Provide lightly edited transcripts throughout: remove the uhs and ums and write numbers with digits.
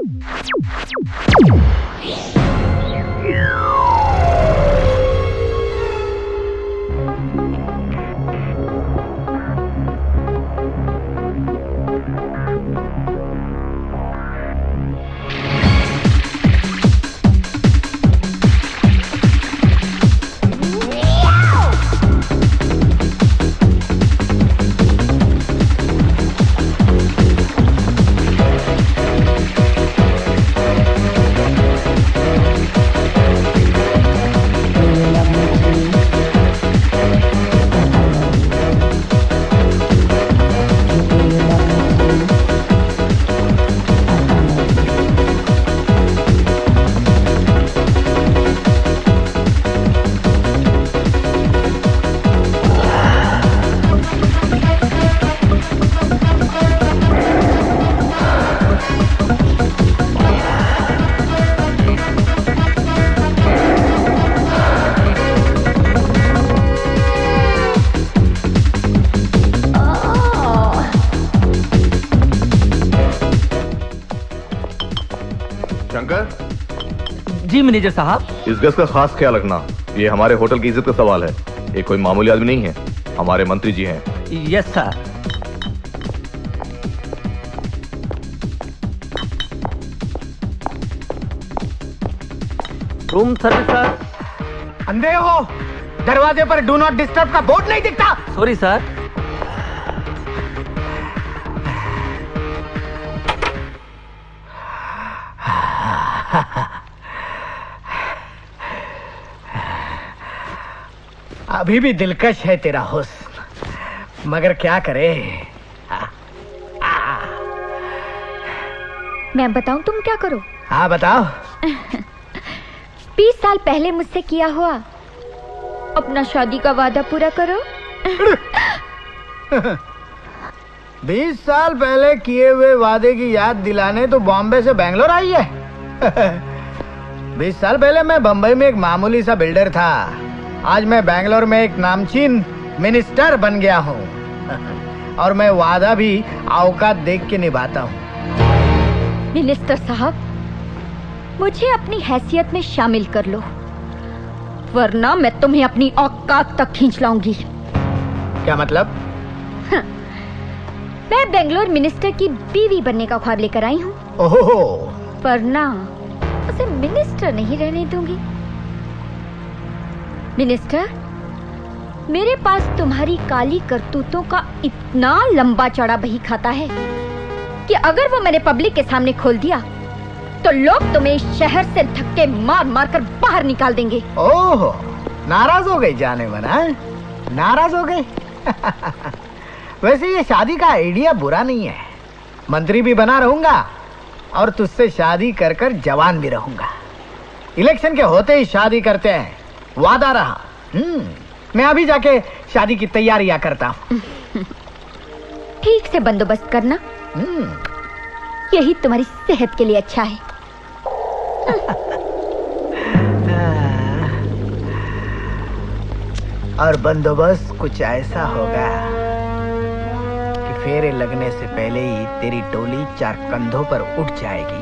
जी manager साहब। इस गज का खास ख्याल रखना, ये हमारे होटल की इज्जत का सवाल है। ये कोई मामूली आदमी नहीं है, हमारे मंत्री जी हैं। Yes sir. Room service sir. अंधे हो? दरवाजे पर डू नॉट डिस्टर्ब का बोर्ड नहीं दिखता? Sorry sir. अभी भी दिलकश है तेरा हुस्न, मगर क्या करे। मैं बताऊं तुम क्या करो? हाँ बताओ। 20 साल पहले मुझसे किया हुआ अपना शादी का वादा पूरा करो। 20 साल पहले किए हुए वादे की याद दिलाने तो बॉम्बे से बैंगलोर आई है। 20 साल पहले मैं बंबई में एक मामूली सा बिल्डर था, आज मैं बैंगलोर में एक नामचीन मिनिस्टर बन गया हूँ। और मैं वादा भी औकात देख के निभाता हूँ। मिनिस्टर साहब, मुझे अपनी हैसियत में शामिल कर लो, वरना मैं तुम्हें अपनी औकात तक खींच लाऊंगी। क्या मतलब? मैं बेंगलोर मिनिस्टर की बीवी बनने का ख्वाब लेकर आई हूँ, वरना उसे मिनिस्टर नहीं रहने दूंगी। मिनिस्टर, मेरे पास तुम्हारी काली करतूतों का इतना लंबा चौड़ा बही खाता है कि अगर वो मैंने पब्लिक के सामने खोल दिया तो लोग तुम्हें शहर से धक्के मार मार कर बाहर निकाल देंगे। ओह, नाराज हो गई जाने मन? नाराज हो गई? वैसे ये शादी का आइडिया बुरा नहीं है। मंत्री भी बना रहूंगा और तुझसे शादी कर कर जवान भी रहूंगा। इलेक्शन के होते ही शादी करते हैं, वादा रहा। मैं अभी जाके शादी की तैयारियां करता हूँ। ठीक से बंदोबस्त करना, यही तुम्हारी सेहत के लिए अच्छा है। और बंदोबस्त कुछ ऐसा होगा कि फेरे लगने से पहले ही तेरी टोली 4 कंधों पर उठ जाएगी।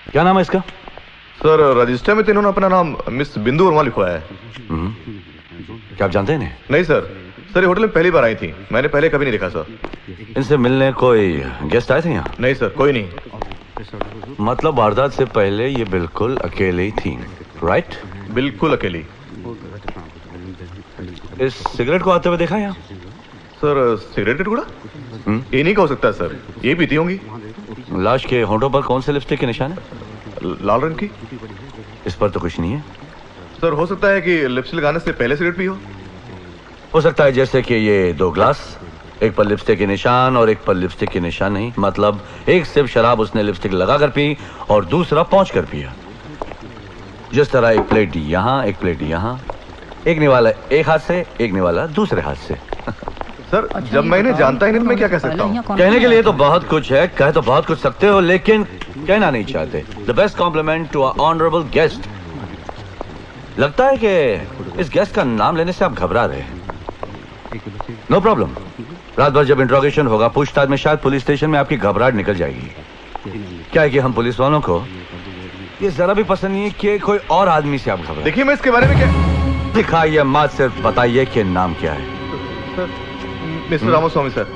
क्या नाम है इसका? सर रजिस्टर में तो इन्होंने अपना नाम मिस बिंदु वर्मा लिखवाया है। क्या आप जानते हैं इन्हें? नहीं सर, सर ये होटल में पहली बार आई थी, मैंने पहले कभी नहीं देखा सर। इनसे मिलने कोई गेस्ट आए थे यहाँ? नहीं सर, कोई नहीं। मतलब वारदात से पहले ये बिल्कुल अकेले ही थी, राइट? बिल्कुल अकेली। इस सिगरेट को आते हुए देखा यहाँ? सर सिगरेट का टुकड़ा? ये नहीं हो सकता सर, ये पीती होंगी। लाश के होंठों पर कौन से लिपस्टिक के निशान है? लाल रंग की। इस पर तो कुछ नहीं है सर। हो सकता है कि लिपस्टिक लगाने से पहले सिगरेट पी हो सकता है जैसे कि ये 2 ग्लास, एक पर लिपस्टिक के निशान और एक पर लिपस्टिक के निशान नहीं, मतलब एक सिप शराब उसने लिपस्टिक लगाकर पी और दूसरा पहुंच कर पिया। जिस तरह एक प्लेट यहाँ, एक प्लेट यहाँ, एक निवाला एक हाथ से, एक निवाला दूसरे हाथ से। सर जब मैं इन्हें जानता ही नहीं तो मैं क्या कह सकता हूँ? कहने के लिए तो बहुत कुछ है, कह तो बहुत कुछ सकते हो, लेकिन कहना नहीं चाहते। The best compliment to a honourable guest. लगता है कि इस गेस्ट का नाम लेने से आप घबरा रहे हैं। नो प्रॉब्लम, रात भर जब इंट्रोगेशन होगा, पूछताछ में शायद पुलिस स्टेशन में आपकी घबराहट निकल जाएगी। क्या है कि हम पुलिस वालों को ये जरा भी पसंद नहीं है कि कोई और आदमी से आप घबराएं। देखिए मैं इसके बारे में क्या दिखाइए, मत सिर्फ बताइए कि नाम क्या है। Sir mister Ramaswamy sir.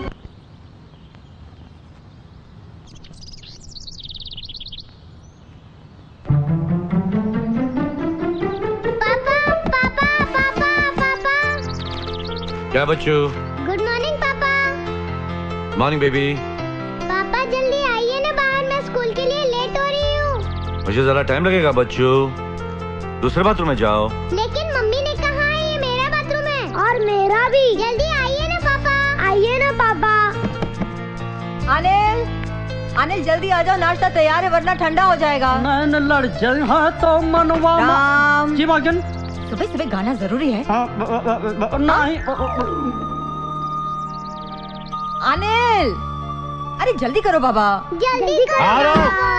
क्या बच्चू? गुड मॉर्निंग पापा। Morning baby. पापा जल्दी आइए ना बाहर, मैं स्कूल के लिए लेट हो रही हूँ। मुझे जरा टाइम लगेगा बच्चू, दूसरे बाथरूम में जाओ। लेकिन मम्मी ने कहा है ये मेरा बाथरूम है और मेरा भी। जल्दी आइए ना पापा, आइए ना पापा। अनिल, अनिल जल्दी आ जाओ, नाश्ता तैयार है वरना ठंडा हो जाएगा। नैन लड़ जाए है तो मनवा राम। जी भागन। सुबह सुबह गाना जरूरी है। नहीं अनिल, अरे जल्दी करो बाबा। जल्दी करो।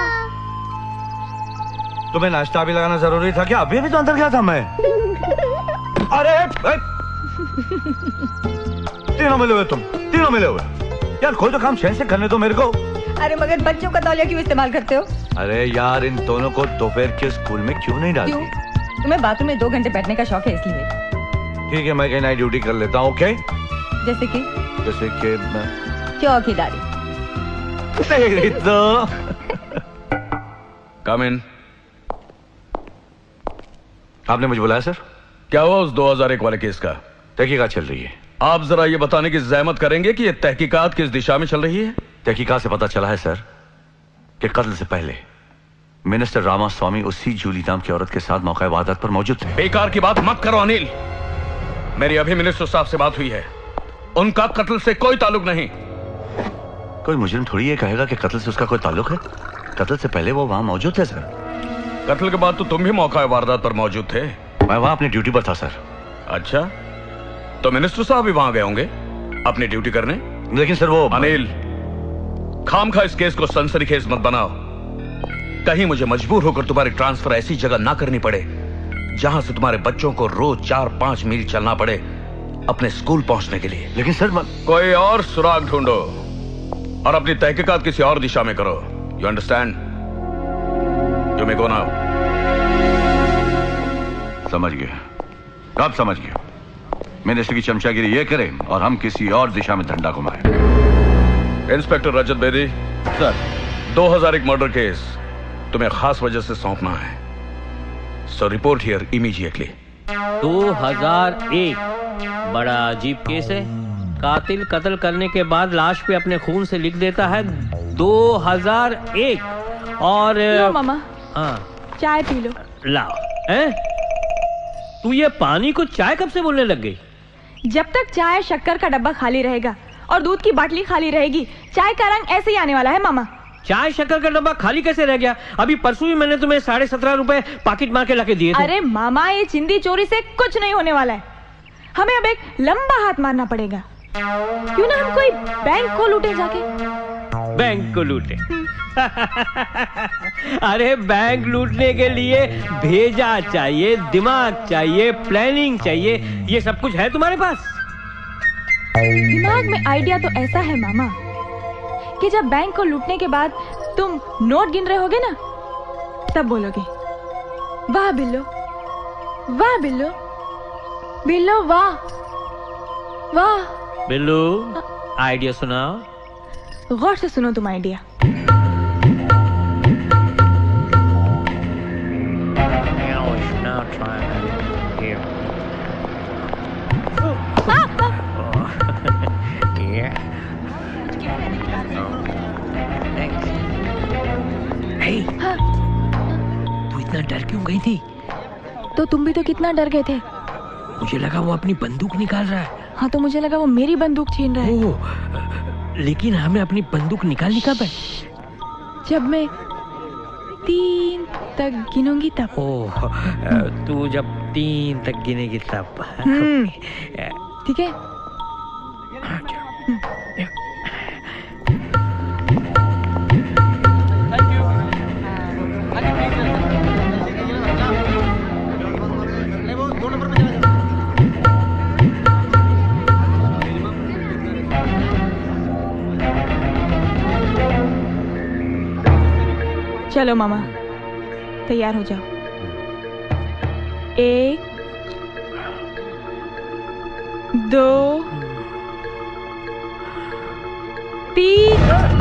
तुम्हें नाश्ता भी लगाना जरूरी था क्या? अभी तो अंदर गया था मैं। अरे तीनों मिले हुए, तुम तीनों मिले हुए। यार कोई तो काम चैन से करने दो मेरे को। अरे मगर बच्चों का तौलिया क्यों इस्तेमाल करते हो? अरे यार इन दोनों को दोपहर के स्कूल में क्यों नहीं डालती? तुम्हें बाथरूम में 2 घंटे बैठने का शौक है इसलिए। ठीक है, मैं कहीं नाइट ड्यूटी कर लेता हूँ। ओके? जैसे कि मैं चौकीदारी। तेरी तो कम इन। आपने मुझे बुलाया सर? क्या हुआ उस 2001 वाले केस का? तहकीकात चल रही है। आप जरा ये बताने की जहमत करेंगे कि ये तहकीकात किस दिशा में चल रही है? तहकीकात से पता चला है सर कि कत्ल से पहले मिनिस्टर रामास्वामी उसी जूली नाम की औरत के साथ मौका वारदात पर मौजूद थे। बेकार की बात मत करो अनिल। मेरी अभी मिनिस्टर साहब से बात हुई है, उनका कत्ल से कोई ताल्लुक नहीं। कोई मुजरिम थोड़ी ये कहेगा कि कत्ल से उसका कोई ताल्लुक है। कत्ल से पहले वो वहां मौजूद थे सर। कत्ल के बाद तो तुम भी मौका वारदात पर मौजूद थे। मैं वहां अपनी ड्यूटी पर था सर। अच्छा, तो मिनिस्टर साहब भी वहां गए होंगे अपनी ड्यूटी करने। लेकिन सर वो अनिल, खामखा इस केस को सनसनीखेज मत बनाओ। कहीं मुझे मजबूर होकर तुम्हारी ट्रांसफर ऐसी जगह ना करनी पड़े जहां से तुम्हारे बच्चों को रोज 4-5 मील चलना पड़े अपने स्कूल पहुंचने के लिए। लेकिन सर कोई और सुराग ढूंढो और अपनी तहकीकात किसी और दिशा में करो। You understand? You may go now. समझ गया, अब समझ गया। मिनिस्टर की चमचागिरी ये करे और हम किसी और दिशा में डंडा घुमाएं। Inspector Rajat Bedi sir, 2001 murder case तुम्हें खास वजह से सौंपना है, सो रिपोर्ट हियर इमीडिएटली। 2001 बड़ा अजीब केस है। कातिल कत्ल करने के बाद लाश पे अपने खून से लिख देता है 2001। और लो मामा, हाँ चाय पी लो। लाओ। हैं? तू ये पानी को चाय कब से बोलने लग गई? जब तक चाय शक्कर का डब्बा खाली रहेगा और दूध की बाटली खाली रहेगी, चाय का रंग ऐसे ही आने वाला है मामा। चाय शक्कर का डब्बा खाली कैसे रह गया? अभी परसों ही मैंने तुम्हें 17.5 रुपए पॉकेट मार के लाके दिए थे। अरे मामा, ये चिंदी चोरी से कुछ नहीं होने वाला है। हमें अब एक लंबा हाथ मारना पड़ेगा। क्यों ना हम कोई बैंक को लूटे जाके। बैंक को लूटे? अरे बैंक लूटने के लिए भेजा चाहिए, दिमाग चाहिए, प्लानिंग चाहिए। ये सब कुछ है तुम्हारे पास? दिमाग में आइडिया तो ऐसा है मामा कि जब बैंक को लूटने के बाद तुम नोट गिन रहे होगे ना, तब बोलोगे वाह बिल्लो, वाह बिल्लो, बिल्लो वाह वाह। बिल्लू आइडिया सुनाओ। गौर से सुनो तुम आइडिया। तू इतना डर क्यों गई थी? तो तुम भी तो कितना डर गए थे। मुझे लगा वो अपनी बंदूक निकाल रहा है। हाँ तो मुझे लगा वो मेरी बंदूक छीन रहा है। लेकिन हमें अपनी बंदूक निकालनी कब है? जब मैं 3 तक गिनूंगी तब। ओह, तू जब 3 तक गिनेगी तब। ठीक है। चलो मामा तैयार हो जाओ। 1 2 3।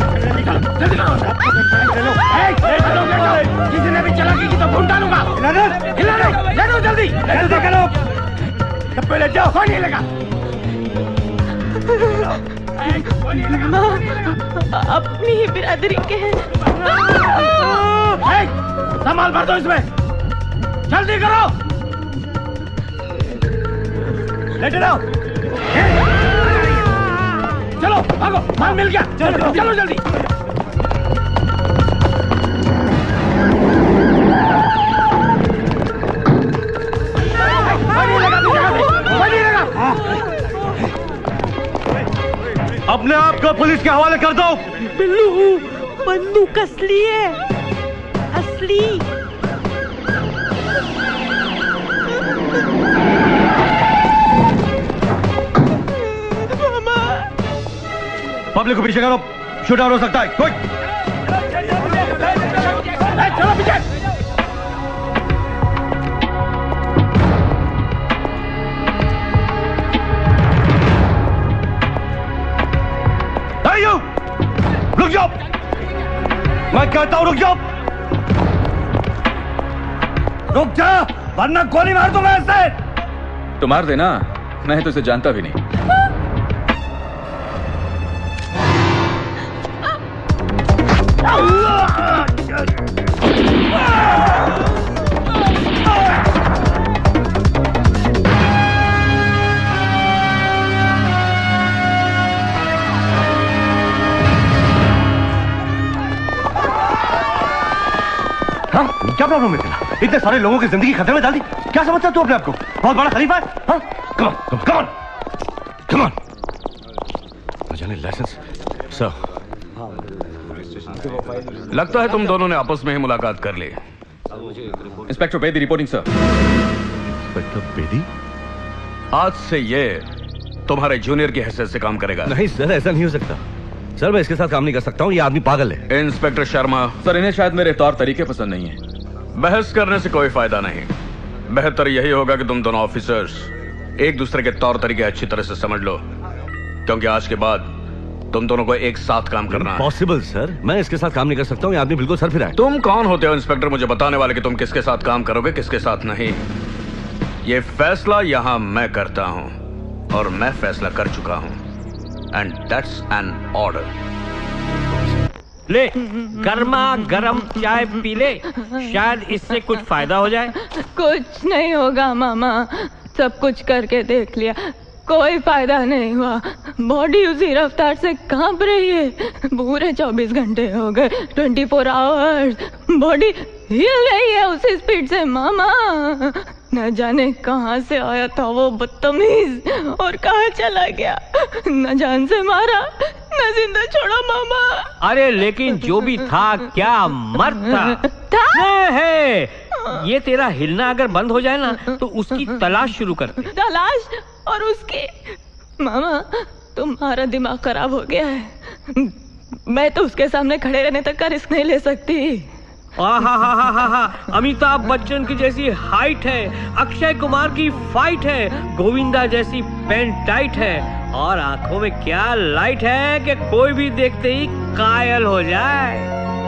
किसी ने भी चालाकी की तो भून डालूंगा। हिला दो जल्दी करो। पहले जाओ, पानी लगा। अपनी ही बिरादरी के हैं। सामान भर दो इसमें, जल्दी करो। लेटे रहो। चलो भागो, माल मिल गया। चलो जल्दी। अपने आप को पुलिस के हवाले कर दो। बिल्लू बंदूक असली है, असली। मामा पब्लिक को पीछे करो, शूट आउट हो सकता है। कोई चलो पीछे। रुक जाओ, मैं कहता हूं रुक जाओ। रुक जा वरना गोली मार दूंगा ऐसे। तो मार देना, मैं तो इसे जानता भी नहीं। क्या प्रॉब्लम है तेरा? इतने सारे लोगों की जिंदगी खतरे में डाल दी। क्या समझता तू अपने आप को? बहुत बड़ा खलीफा है? हाँ? Come on. न जाने लाइसेंस। सर, लगता है तुम दोनों ने आपस में ही मुलाकात कर ली। Inspector Bedi reporting sir. Inspector Bedi? आज से ये तुम्हारे जूनियर की हैसियत से काम करेगा। नहीं सर, ऐसा नहीं हो सकता। सर मैं इसके साथ काम नहीं कर सकता हूँ, ये आदमी पागल है। इंस्पेक्टर शर्मा। सर इन्हें शायद मेरे तौर तरीके पसंद नहीं है। बहस करने से कोई फायदा नहीं। बेहतर यही होगा कि तुम दोनों ऑफिसर्स एक दूसरे के तौर तरीके अच्छी तरह से समझ लो, क्योंकि आज के बाद तुम दोनों को एक साथ काम करना है। पॉसिबल सर, मैं इसके साथ काम नहीं कर सकता हूँ, ये आदमी बिल्कुल सर फिरा है। तुम कौन होते हो इंस्पेक्टर मुझे बताने वाले कि तुम किसके साथ काम करोगे किसके साथ नहीं? ये फैसला यहाँ मैं करता हूँ और मैं फैसला कर चुका हूँ, एंड दैट्स एन ऑर्डर। ले गर्मा गरम चाय पी ले, शायद इससे कुछ फायदा हो जाए। कुछ नहीं होगा मामा, सब कुछ करके देख लिया, कोई फायदा नहीं हुआ। बॉडी उसी रफ्तार से कांप रही है। पूरे 24 घंटे हो गए, 24 आवर्स, बॉडी हिल रही है उसी स्पीड से मामा। न जाने कहाँ से आया था वो बदतमीज और कहाँ चला गया। न जान से मारा न जिंदा छोड़ा मामा। अरे लेकिन जो भी था क्या मर्द था? है ये तेरा हिलना अगर बंद हो जाए ना तो उसकी तलाश शुरू करते। तलाश और उसकी? मामा तुम्हारा दिमाग खराब हो गया है। मैं तो उसके सामने खड़े रहने तक का रिस्क नहीं ले सकती। आहा, अमिताभ बच्चन की जैसी हाइट है, अक्षय कुमार की फाइट है, गोविंदा जैसी पैंट टाइट है और आंखों में क्या लाइट है कि कोई भी देखते ही कायल हो जाए।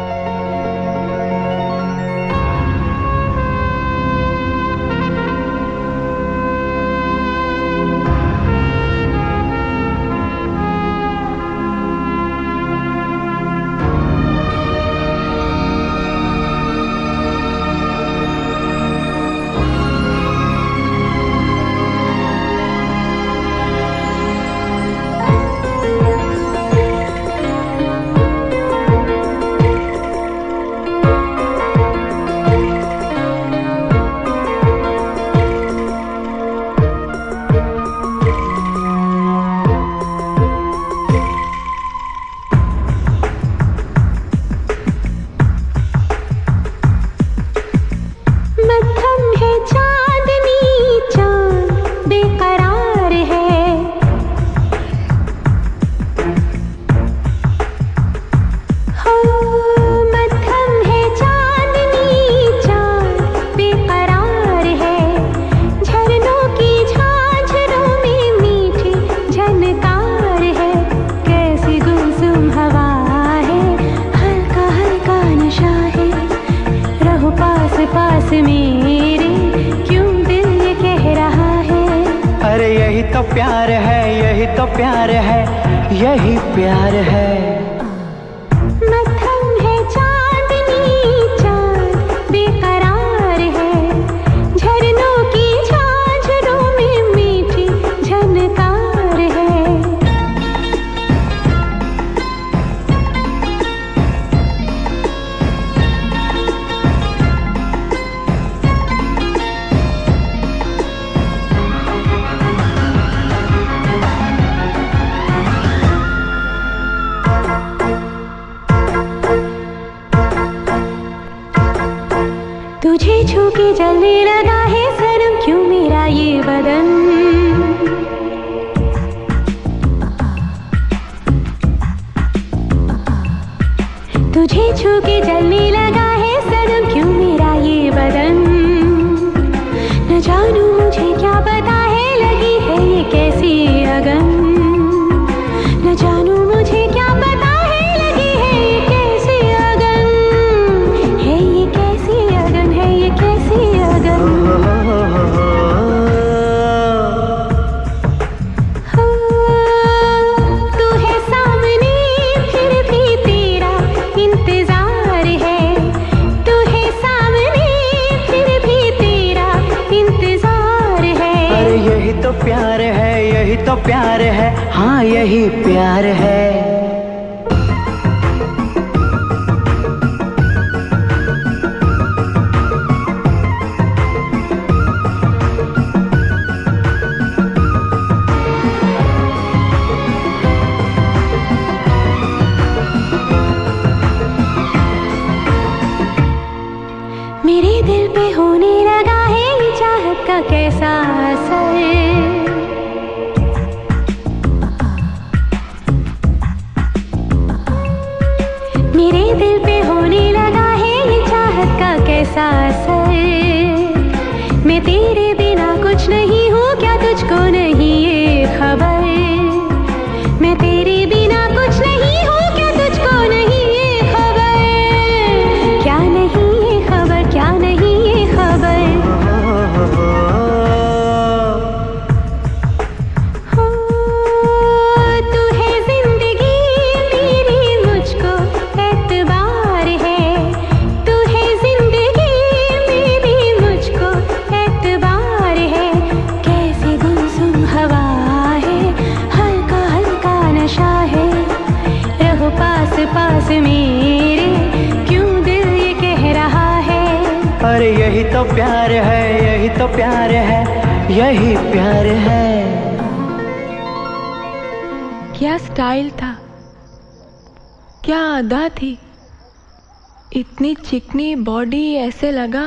चिकनी बॉडी, ऐसे लगा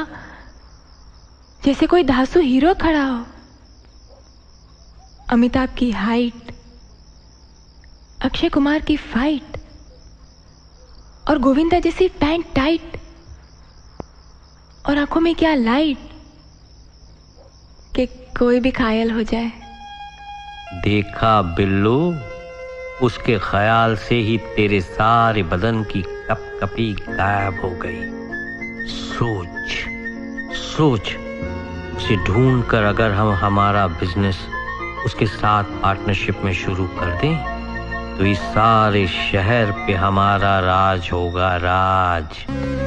जैसे कोई धांसू हीरो खड़ा हो। अमिताभ की हाइट, अक्षय कुमार की फाइट और गोविंदा जैसी पैंट टाइट। और आंखों में क्या लाइट कि कोई भी घायल हो जाए। देखा बिल्लू, उसके ख्याल से ही तेरे सारे बदन की कपकपी गायब हो गई। सोच सोच, उसे ढूंढकर अगर हम हमारा बिजनेस उसके साथ पार्टनरशिप में शुरू कर दें तो इस सारे शहर पे हमारा राज होगा, राज।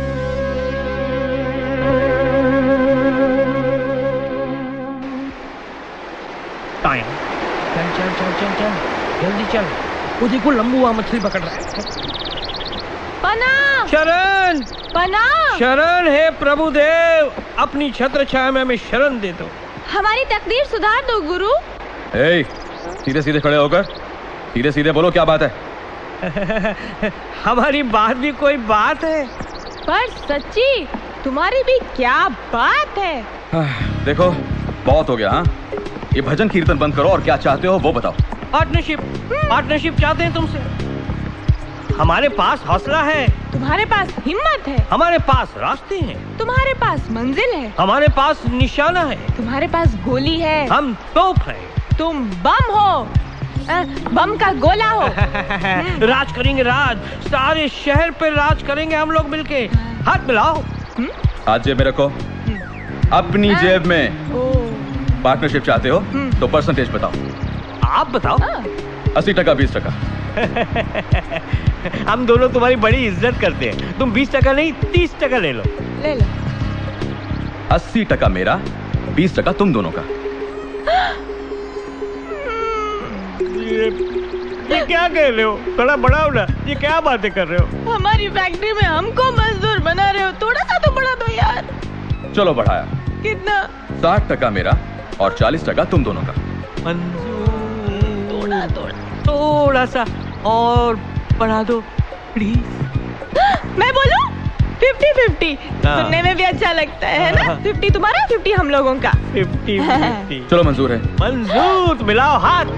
टाइम, चल चल चल चल चल, जल्दी चल। वो देखो लंबू वहां मछली पकड़ रहा है। पना! शरण! पना! शरण है प्रभुदेव, अपनी छत्र छाया में हमें शरण दे दो। हमारी तकदीर सुधार दो गुरु। सीधे सीधे खड़े होकर सीधे सीधे बोलो, क्या बात है? हमारी बात भी कोई बात है, पर सच्ची तुम्हारी भी क्या बात है। देखो बहुत हो गया। हाँ, ये भजन कीर्तन बंद करो और क्या चाहते हो वो बताओ। पार्टनरशिप, पार्टनरशिप चाहते हैं तुमसे। हमारे पास हौसला है, तुम्हारे पास हिम्मत है, हमारे पास रास्ते हैं, तुम्हारे पास मंजिल है, हमारे पास निशाना है, तुम्हारे पास गोली है, हम तोप हैं, तुम बम हो, बम का गोला हो। राज करेंगे, राज, सारे शहर पे राज करेंगे हम लोग मिलके। हाथ मिलाओ। हाथ जेब में रखो, अपनी जेब में। पार्टनरशिप चाहते हो तो परसेंटेज बताओ। आप बताओ। 80% 20%। हम दोनों तुम्हारी बड़ी इज्जत करते हैं, तुम 20% नहीं 30% ले लो। ले लो। 80% मेरा, 20% तुम दोनों का। ये क्या कह रहे हो? थोड़ा बढ़ाओ ना, ये क्या बातें कर रहे हो? हमारी फैक्ट्री में हमको मजदूर बना रहे हो, थोड़ा सा तो बढ़ा दो यार। चलो बढ़ाया। कितना? 60% मेरा और 40% तुम दोनों का। थोड़ा थोड़ा थोड़ा सा और बढ़ा दो प्लीज। मैं बोलूं 50-50, सुनने में भी अच्छा लगता है ना। 50 तुम्हारा, 50 हम लोगों का। 50-50। चलो मंजूर है। मंजूर, तो मिलाओ हाथ।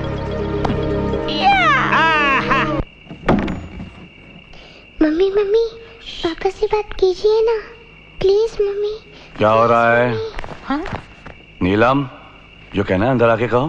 मम्मी मम्मी, पापा से बात कीजिए ना प्लीज मम्मी। क्या हो रहा है? हाँ? नीलम, जो कहना है अंदर आके कहो।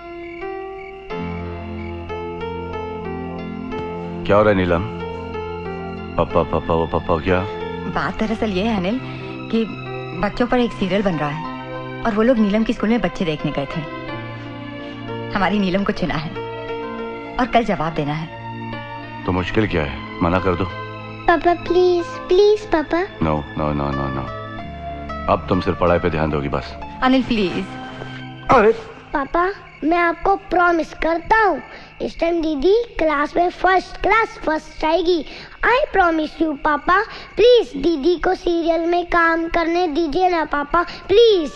क्या हो रहा है नीलम? पापा पापा वो पापा क्या? बात दरअसल ये है अनिल कि बच्चों पर एक सीरियल बन रहा है और वो लोग नीलम की स्कूल में बच्चे देखने गए थे। हमारी नीलम को चुना है और कल जवाब देना है। तो मुश्किल क्या है? मना कर दो। पापा प्लीज प्लीज पापा। No no no no no, अब तुम सिर्फ पढ़ाई पे ध्यान दोगी बस। अनिल प्लीज। अरे पापा, मैं आपको प्रॉमिस करता हूँ इस टाइम दीदी क्लास में फर्स्ट क्लास फर्स्ट आएगी। आई प्रॉमिस यू पापा। प्लीज दीदी को सीरियल में काम करने दीजिए ना पापा, प्लीज।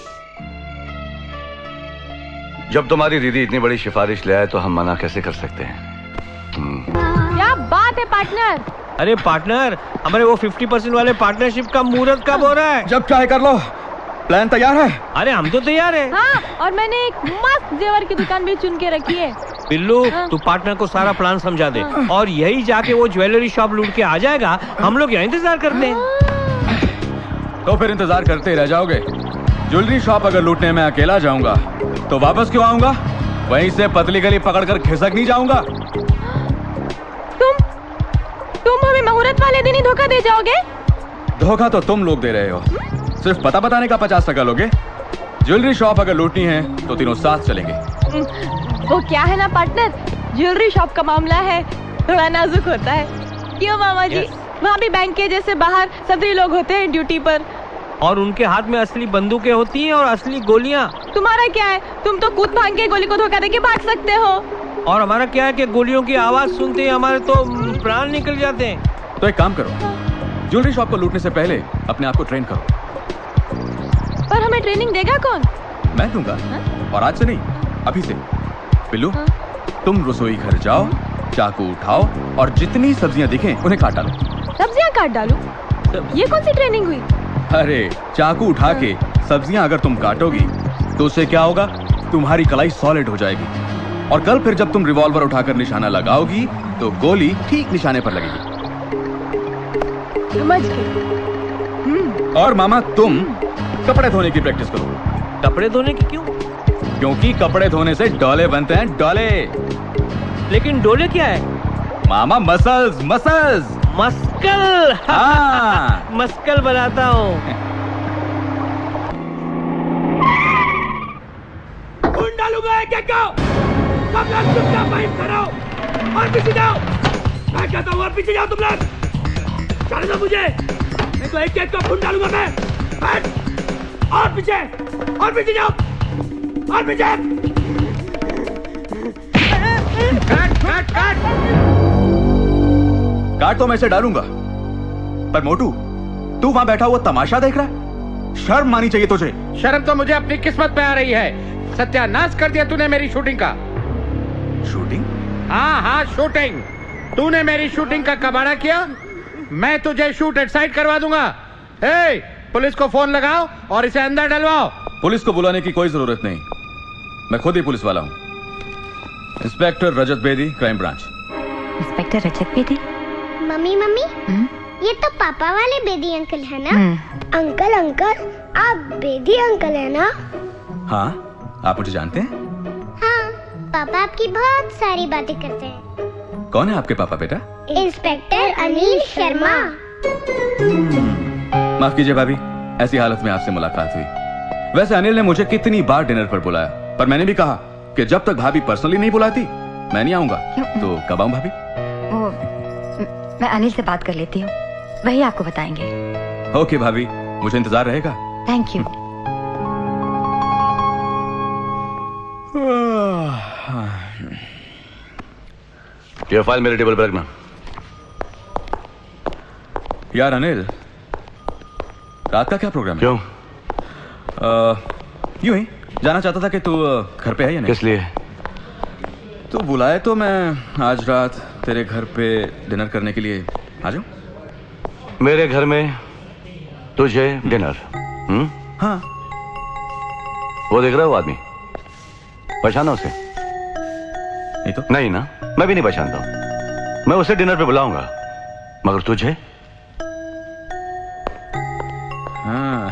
जब तुम्हारी दीदी इतनी बड़ी सिफारिश ले आए तो हम मना कैसे कर सकते हैं? क्या बात है पार्टनर? अरे पार्टनर, हमारे वो 50% वाले पार्टनरशिप का मुहूर्त कब हो रहा है? जब चाहे कर लो, प्लान तैयार है। अरे हम तो तैयार है। हाँ, और मैंने एक मस्त जेवर की दुकान भी चुन के रखी है। बिल्लू, तू पार्टनर को सारा प्लान समझा दे और यही जाके वो ज्वेलरी शॉप लूट के आ जाएगा। हम लोग यहाँ इंतजार करते हैं। तो फिर इंतजार करते ही रह जाओगे। ज्वेलरी शॉप अगर लूटने में अकेला जाऊंगा तो वापस क्यों आऊंगा? वहीं से पतली गली पकड़कर खिसक नहीं जाऊंगा। तुम हमें मुहूर्त वाले दिन ही धोखा दे जाओगे? धोखा तो तुम लोग दे रहे हो, सिर्फ पता बताने का 50% लोगे। ज्वेलरी शॉप अगर लूटनी है तो तीनों साथ चलेंगे। वो क्या है ना पार्टनर, ज्वेलरी शॉप का मामला है, थोड़ा नाजुक होता है। क्यों मामा जी? वहाँ भी बैंक के जैसे बाहर सभी लोग होते हैं ड्यूटी पर और उनके हाथ में असली बंदूकें होती हैं और असली गोलियां। तुम्हारा क्या है? तुम तो कूद भाग के गोली को धोखा देके भाग सकते हो। और हमारा क्या है कि गोलियों की आवाज सुनते ही हमारे तो प्राण निकल जाते हैं। तो एक काम करो, ज्वेलरी शॉप को लूटने से पहले अपने आप को ट्रेन करो। पर हमें ट्रेनिंग देगा कौन? मैं दूंगा। और आज से नहीं, अभी से। बिल्लू, तुम रसोई घर जाओ, चाकू उठाओ और जितनी सब्जियां दिखें उन्हें काट डालो। सब्जियां काट डालो? ये कौन सी ट्रेनिंग हुई? अरे चाकू उठा के सब्जियां अगर तुम काटोगी तो उससे क्या होगा? तुम्हारी कलाई सॉलिड हो जाएगी और कल फिर जब तुम रिवॉल्वर उठाकर निशाना लगाओगी तो गोली ठीक निशाने पर लगेगी। समझ गई। और मामा, तुम कपड़े धोने की प्रैक्टिस करो। कपड़े धोने की क्यों? क्योंकि कपड़े धोने से डोले बनते हैं, डोले। लेकिन डोले क्या है? मामा मसल्स, मसल्स। मस्कल। हाँ। मस्कल बनाता हूँ। खून डालूंगा एक एक को। सब लोग चुपचाप वहीं करो और पीछे जाओ। मैं कहता हूँ और पीछे जाओ तुम लोग। चलो दो मुझे, नहीं तो एक एक को खून डालूंगा मैं। बैठ। और पीछे जाओ, और पीछे। काट तो मैं इसे डालूंगा, पर मोटू तू वहां बैठा हुआ तमाशा देख रहा है? शर्म मानी चाहिए तुझे। शर्म तो मुझे अपनी किस्मत पे आ रही है। सत्यानाश कर दिया तूने मेरी शूटिंग का। शूटिंग? हाँ, शूटिंग। तूने मेरी शूटिंग का कबाड़ा किया, मैं तुझे शूट एट साइड करवा दूंगा। ए, पुलिस को फोन लगाओ और इसे अंदर डलवाओ। पुलिस को बुलाने की कोई जरूरत नहीं, मैं खुद ही पुलिस वाला हूँ। Inspector Rajat Bedi, crime branch. Inspector Rajat Bedi? मम्मी ये तो पापा वाले बेदी अंकल है ना? अंकल आप बेदी अंकल है ना? हाँ, आप मुझे जानते हैं? हाँ, पापा आपकी बहुत सारी बातें करते हैं। कौन है आपके पापा बेटा? इंस्पेक्टर अनिल शर्मा। माफ कीजिए भाभी, ऐसी हालत में आपसे मुलाकात हुई। वैसे अनिल ने मुझे कितनी बार डिनर पर बुलाया, पर मैंने भी कहा कि जब तक भाभी पर्सनली नहीं बुलाती मैं नहीं आऊंगा। तो कब आऊं भाभी? मैं अनिल से बात कर लेती हूँ, वही आपको बताएंगे। ओके भाभी, मुझे इंतजार रहेगा। Thank you. ये फाइल मेरे टेबल पर रखना। यार अनिल, रात का क्या प्रोग्राम है? क्यों? यूं ही जाना चाहता था कि तू घर पे है या नहीं। किस लिए? तू बुलाए तो मैं आज रात तेरे घर पे डिनर करने के लिए आ जाऊं। मेरे घर में तुझे डिनर? हाँ। वो देख रहा है वो आदमी? पहचाना उसे? नहीं तो? नहीं ना, मैं भी नहीं पहचानता हूं। मैं उसे डिनर पे बुलाऊंगा, मगर तुझे? हाँ।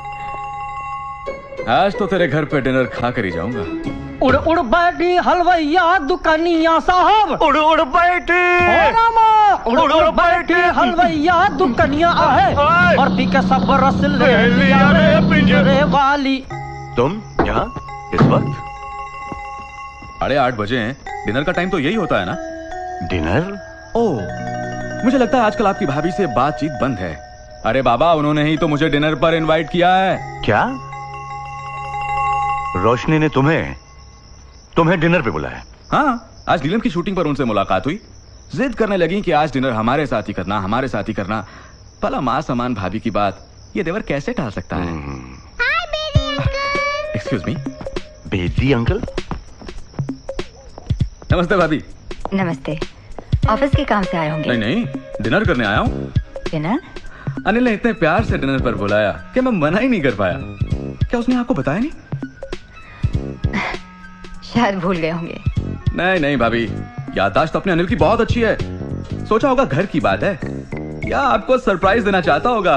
आज तो तेरे घर पे डिनर खा कर ही जाऊंगा। उड़ उड़ बैठी हलवैया दुकानिया साहब, उड़ उड़ बैठी उड़ उड़ बैठी हलवैया दुकानिया आहे, और पी के सब रस ले लिया रे पिंजरे वाली। तुम यहाँ इस वक्त? 8:30 बजे हैं, डिनर का टाइम तो यही होता है ना? डिनर? ओह, मुझे लगता है आजकल आपकी भाभी से बातचीत बंद है। अरे बाबा, उन्होंने ही तो मुझे डिनर पर इनवाइट किया है। क्या? रोशनी ने तुम्हें डिनर पे बुलाया? हाँ, आज नीलम की शूटिंग पर उनसे मुलाकात हुई। जिद करने लगी कि आज डिनर हमारे साथ ही करना, हमारे साथ ही करना। भला माँ समान भाभी की बात ये देवर कैसे टाल सकता है? Excuse me. बेदी अंकल? नमस्ते भाभी। नमस्ते। ऑफिस के काम से आए होंगे? नहीं, डिनर करने आया हूँ। डिनर? अनिल ने इतने प्यार से डिनर पर बुलाया कि मैं मना ही नहीं कर पाया। क्या उसने आपको बताया नहीं? शायद भूल गए होंगे। नहीं भाभी, याददाश्त अपने अनिल की बहुत अच्छी है। सोचा होगा घर की बात है या आपको सरप्राइज देना चाहता होगा।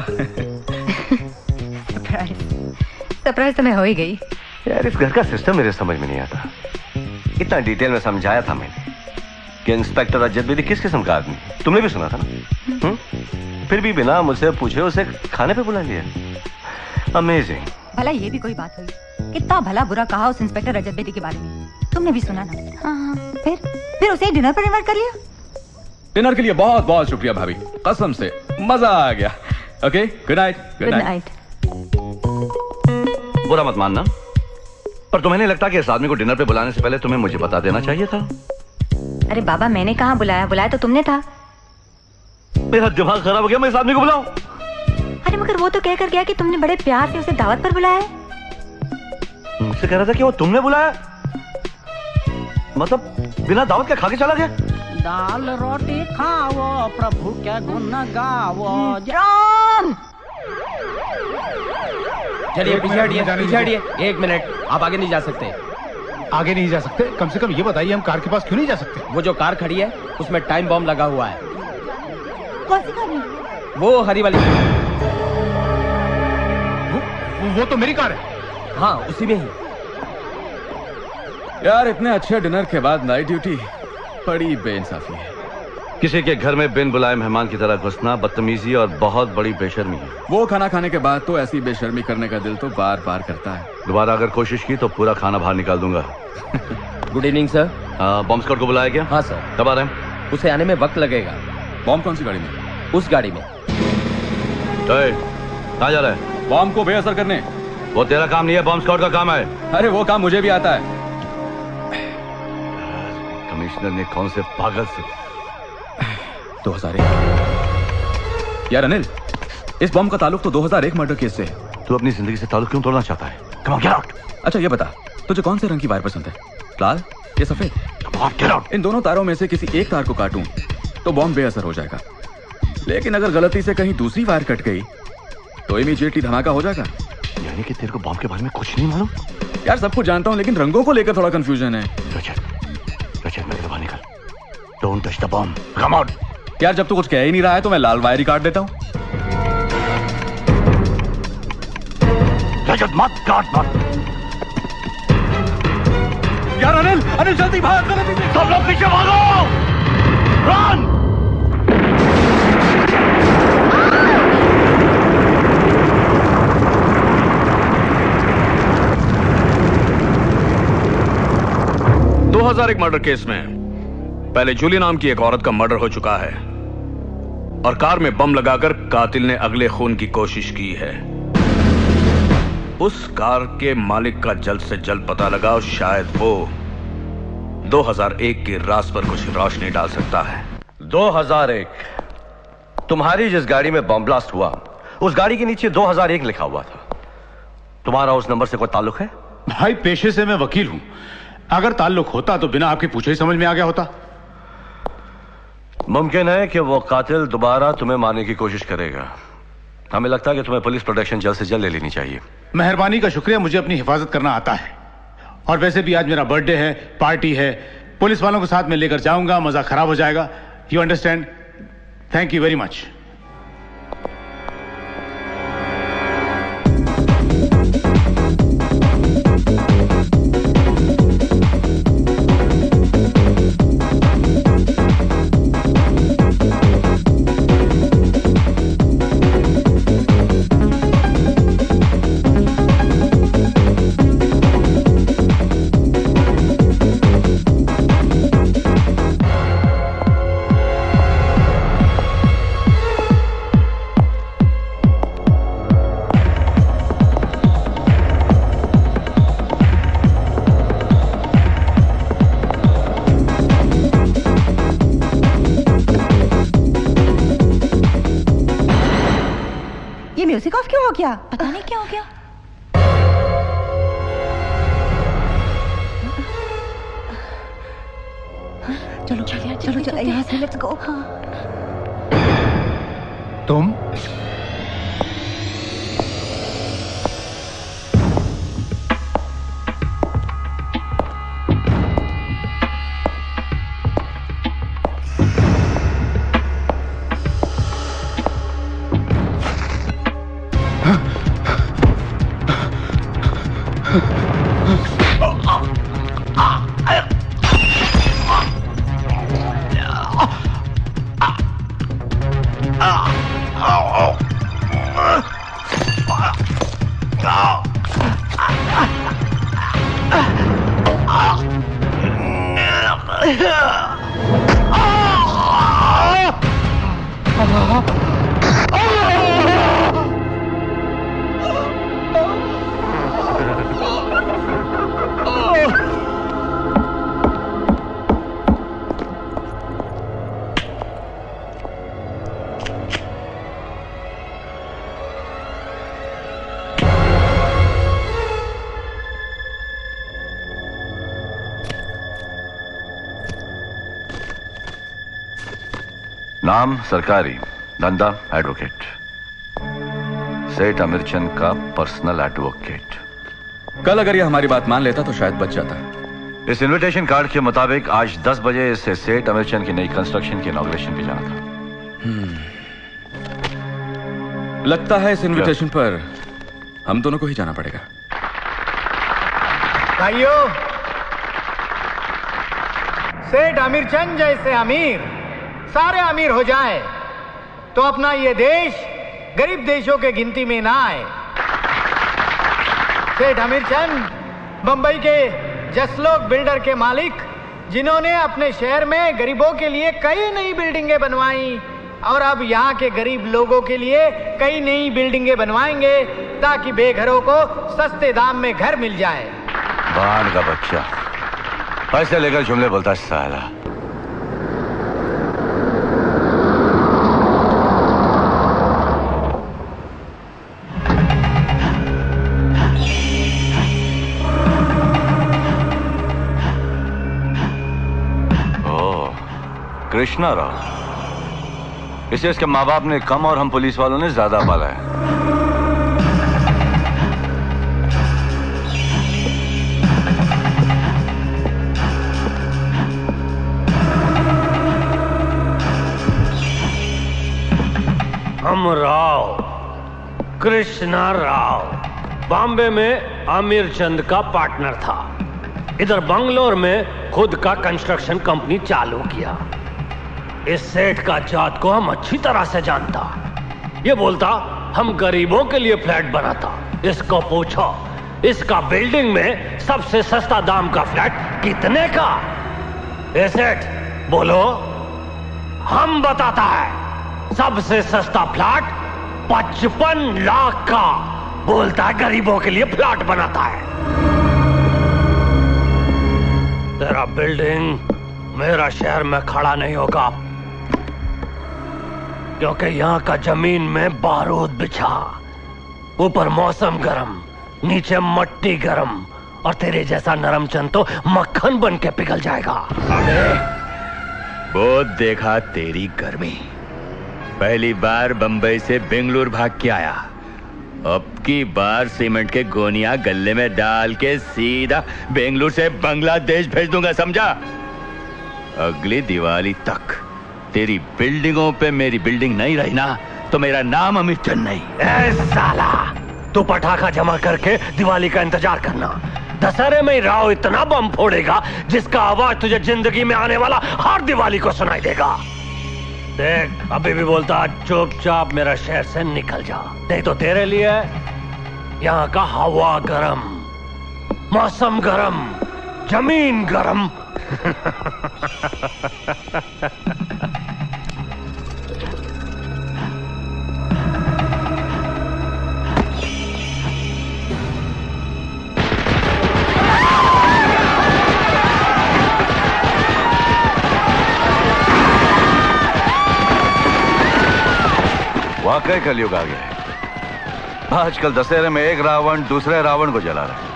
सरप्राइज तो मैं हो ही गई। यार, इस घर का सिस्टम मेरे समझ में नहीं आता। इतना डिटेल में समझाया था मैंने कि इंस्पेक्टर रजत बेदी किस किस्म का आदमी। तुमने भी सुना था ना? फिर भी बिना मुझसे पूछे उसे खाने पे बुला लिया। अमेजिंग। भला ये भी कोई बात हुई? कितना भला बुरा कहा उस इंस्पेक्टर रजत बेदी के बारे में, तुमने भी सुना ना? हाँ। फिर उसे डिनर पर इनवाइट कर लिया? डिनर के लिए बहुत बहुत शुक्रिया भाभी, कसम से मजा आ गया। Okay, good night. Good night. बुरा मत मानना, पर तुम्हें नहीं लगता कि इस आदमी को डिनर पे बुलाने से पहले तुम्हें मुझे बता देना चाहिए था? अरे बाबा, मैंने कहाँ बुलाया? बुलाया तो तुमने था। मेरा दिमाग खराब हो गया, मैं इस आदमी को बुलाऊं? अरे मगर वो तो कहकर गया कि तुमने बड़े प्यार से उसे दावत पर बुलाया है। मुझसे कह रहा था कि वो तुमने बुलाया, मतलब बिना दावत के खा के चला गया। दाल रोटी खाओ, प्रभु के गुण गाओ। राम! चलिए पीछे हटिए। 1 मिनट, आप आगे नहीं जा सकते। आगे नहीं जा सकते? कम से कम ये बताइए हम कार के पास क्यों नहीं जा सकते? वो जो कार खड़ी है उसमें टाइम बॉम्ब लगा हुआ है। कौन सी कार? वो हरी वाली। वो तो मेरी कार है। हाँ उसी में ही। यार इतने अच्छे डिनर के बाद नाइट ड्यूटी, बड़ी बेइंसाफी है। किसी के घर में बिन बुलाए मेहमान की तरह घुसना बदतमीजी और बहुत बड़ी बेशर्मी है। वो खाना खाने के बाद तो ऐसी बेशर्मी करने का दिल तो बार बार करता है। दोबारा अगर कोशिश की तो पूरा खाना बाहर निकाल दूंगा। Good evening sir. Bomb squad को बुलाया क्या? हाँ सर। कब आ रहे हैं? उसे आने में वक्त लगेगा। बॉम्ब कौन सी गाड़ी में? उस गाड़ी में। कहाँ जा रहा है? बॉम्ब को बेअसर करने। वो तेरा काम नहीं है, बॉम्ब स्क्वाड का काम है। अरे वो काम मुझे भी आता है। कमिश्नर ने कौन से पागल से 2001। यार अनिल, इस बम का ताल्लुक तो 2001 मर्डर केस से है। तू अपनी जिंदगी से ताल्लुक क्यों तोड़ना चाहता है? Come on, get out. अच्छा ये बता, तुझे कौन से रंग की वायर पसंद है, लाल या सफेद? Come on, get out. इन दोनों तारों में से किसी एक तार को काटूं तो बॉम्ब बेअसर हो जाएगा, लेकिन अगर गलती से कहीं दूसरी वायर कट गई तो इमीडिएटली धमाका हो जाएगा। यानी कि तेरे को बॉम्ब के बारे में कुछ नहीं मालूम? यार सब कुछ जानता हूं, लेकिन रंगों को लेकर थोड़ा कंफ्यूजन है। रजत, मेरे से बाहर निकल। Don't touch the bomb. Come out. यार जब तो कुछ कह ही नहीं रहा है तो मैं लाल वायर ही काट देता हूं। रजत मत काट मत। यार अनिल जल्दी भाग, गलती से सब लोग पीछे भागो। रन। एक मर्डर केस में पहले जूली नाम की एक औरत का मर्डर हो चुका है और कार में बम लगाकर कातिल ने अगले खून की कोशिश की है। उस कार के मालिक का जल्द से जल्द पता लगाओ, शायद वो 2001 के राज पर कुछ रोशनी डाल सकता है। 2001? तुम्हारी जिस गाड़ी में बम ब्लास्ट हुआ उस गाड़ी के नीचे 2001 लिखा हुआ था। तुम्हारा उस नंबर से कोई ताल्लुक है? भाई पेशे से मैं वकील हूं, अगर ताल्लुक होता तो बिना आपके पूछे ही समझ में आ गया होता। मुमकिन है कि वो कातिल दोबारा तुम्हें मारने की कोशिश करेगा। हमें लगता है कि तुम्हें पुलिस प्रोटेक्शन जल्द से जल्द ले लेनी चाहिए। मेहरबानी का शुक्रिया, मुझे अपनी हिफाजत करना आता है। और वैसे भी आज मेरा बर्थडे है, पार्टी है, पुलिस वालों को साथ में लेकर जाऊंगा, मजा खराब हो जाएगा। You understand? Thank you very much. Music off क्यों हो गया? पता नहीं क्या हो गया। चलो चलो चलो यहाँ से लेट्स गो। तुम नाम सरकारी, धंधा एडवोकेट, सेठ अमीरचंद का पर्सनल एडवोकेट। कल अगर ये हमारी बात मान लेता तो शायद बच जाता। इस इनविटेशन कार्ड के मुताबिक आज 10 बजे इसे सेठ अमीरचंद की नई कंस्ट्रक्शन की इनॉग्रेशन पे जाना था। लगता है इस इनविटेशन पर हम दोनों को ही जाना पड़ेगा। भाइयों, सेठ आमिर चंद जैसे अमीर सारे अमीर हो जाए तो अपना ये देश गरीब देशों के गिनती में ना आए। सेठ आमिर चंद बंबई के जसलोक बिल्डर के मालिक, जिन्होंने अपने शहर में गरीबों के लिए कई नई बिल्डिंगें बनवाई और अब यहाँ के गरीब लोगों के लिए कई नई बिल्डिंगें बनवाएंगे ताकि बेघरों को सस्ते दाम में घर मिल जाए। बाण का बच्चा पैसे लेकर जुमले बोलता साला। कृष्णा राव, इसे इसके माँ बाप ने कम और हम पुलिस वालों ने ज्यादा पाला है। हम राव, कृष्णा राव, बॉम्बे में आमिर चंद का पार्टनर था। इधर बंगलोर में खुद का कंस्ट्रक्शन कंपनी चालू किया। इस सेठ का जात को हम अच्छी तरह से जानता। ये बोलता हम गरीबों के लिए फ्लैट बनाता। इसको पूछो, इसका बिल्डिंग में सबसे सस्ता दाम का फ्लैट कितने का? ए सेठ बोलो, हम बताता है सबसे सस्ता फ्लैट 55 लाख का। बोलता है गरीबों के लिए फ्लैट बनाता है। तेरा बिल्डिंग मेरा शहर में खड़ा नहीं होगा, क्योंकि यहाँ का जमीन में बारूद बिछा, ऊपर मौसम गरम, नीचे मट्टी गरम, और तेरे जैसा नरम चंद तो मक्खन बन के पिघल जाएगा। अबे बहुत देखा तेरी गर्मी। पहली बार बंबई से बेंगलुरु भाग के आया, अब की बार सीमेंट के गोनियां गले में डाल के सीधा बेंगलुरु से बांग्लादेश भेज दूंगा, समझा? अगली दिवाली तक तेरी बिल्डिंगों पे मेरी बिल्डिंग नहीं रही ना तो मेरा नाम अमिर चंद नहीं। ए साला, तू पटाखा जमा करके दिवाली का इंतजार करना। दशहरे में राव इतना बम फोड़ेगा जिसका आवाज तुझे जिंदगी में आने वाला हर दिवाली को सुनाई देगा। देख, अभी भी बोलता चुपचाप मेरा शहर से निकल जा। देख तो तेरे लिए यहाँ का हवा गरम, मौसम गरम, जमीन गरम। वाकई कलयुग आ गया है। आजकल दशहरे में एक रावण दूसरे रावण को जला रहा है।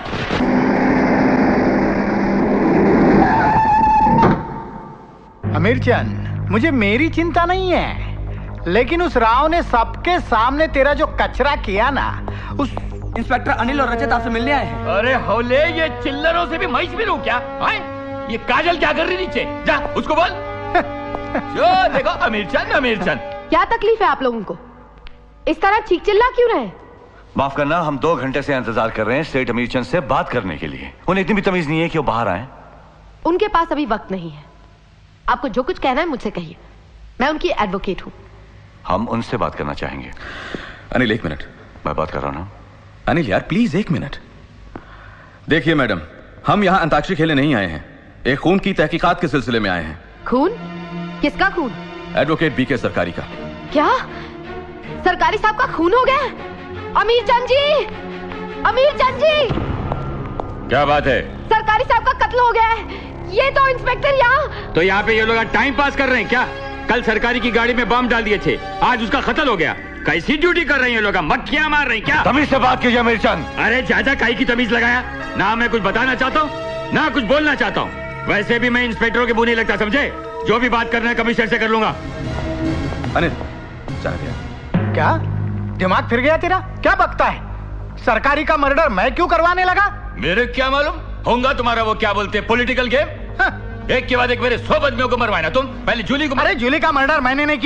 आमिर चंद, मुझे मेरी चिंता नहीं है, लेकिन उस राव ने सबके सामने तेरा जो कचरा किया ना, उस इंस्पेक्टर अनिल और रजत आपसे मिलने आए हैं। अरे होले, ये चिल्लरों से भी महिष भी लूं क्या? ये काजल क्या कर रही नीचे? जा उसको बोल। जो देखो आमिर चंद, आमिर चंद। क्या तकलीफ है आप लोगों को? इस तरह चीख चिल्ला क्यों रहे? माफ करना, हम 2 घंटे से इंतजार कर रहे हैं सेठ अमीर चंद से बात करने के लिए। उन्हें इतनी भी तमीज नहीं है कि वो बाहर आए। उनके पास अभी वक्त नहीं है। आपको जो कुछ कहना है मुझसे कहिए, मैं उनकी एडवोकेट हूँ। हम उनसे बात करना चाहेंगे। अनिल 1 मिनट। मैं बात कर रहा हूँ। अनिल यार प्लीज 1 मिनट। देखिए मैडम, हम यहाँ अंताक्षरी खेलने नहीं आए हैं, एक खून की तहकीकात के सिलसिले में आए हैं। खून? किसका खून? एडवोकेट बीके सरकारी का। क्या सरकारी साहब का खून हो गया? अमीर चंद जी, अमीर चंद जी, क्या बात है? सरकारी साहब का कत्ल हो गया है। ये तो इंस्पेक्टर यहाँ। तो यहाँ पे ये लोग टाइम पास कर रहे हैं क्या? कल सरकारी की गाड़ी में बम डाल दिए थे, आज उसका कत्ल हो गया। कैसी ड्यूटी कर रहे हैं लोग? मक्खियां मार रहे हैं क्या? तमीज से बात कीजिए अमीर चंद। अरे चाचा, काई की तमीज लगाया? ना मैं कुछ बताना चाहता हूँ ना कुछ बोलना चाहता हूँ। वैसे भी मैं इंस्पेक्टरों के बुनी लगता, समझे? जो भी बात करना है कमिश्नर से कर लूंगा। अनिल चल गया। क्या दिमाग फिर गया तेरा? क्या बकता है? सरकारी का मर्डर मैं क्यों करवाने लगा? मेरे क्या मालूम होगा तुम्हारा वो क्या बोलते पॉलिटिकल गेम। एक के बाद एक मेरे 100 बदमियों को मरवाना। तुम पहले जूली को। अरे जूली का मर्डर मैंने नहीं किया,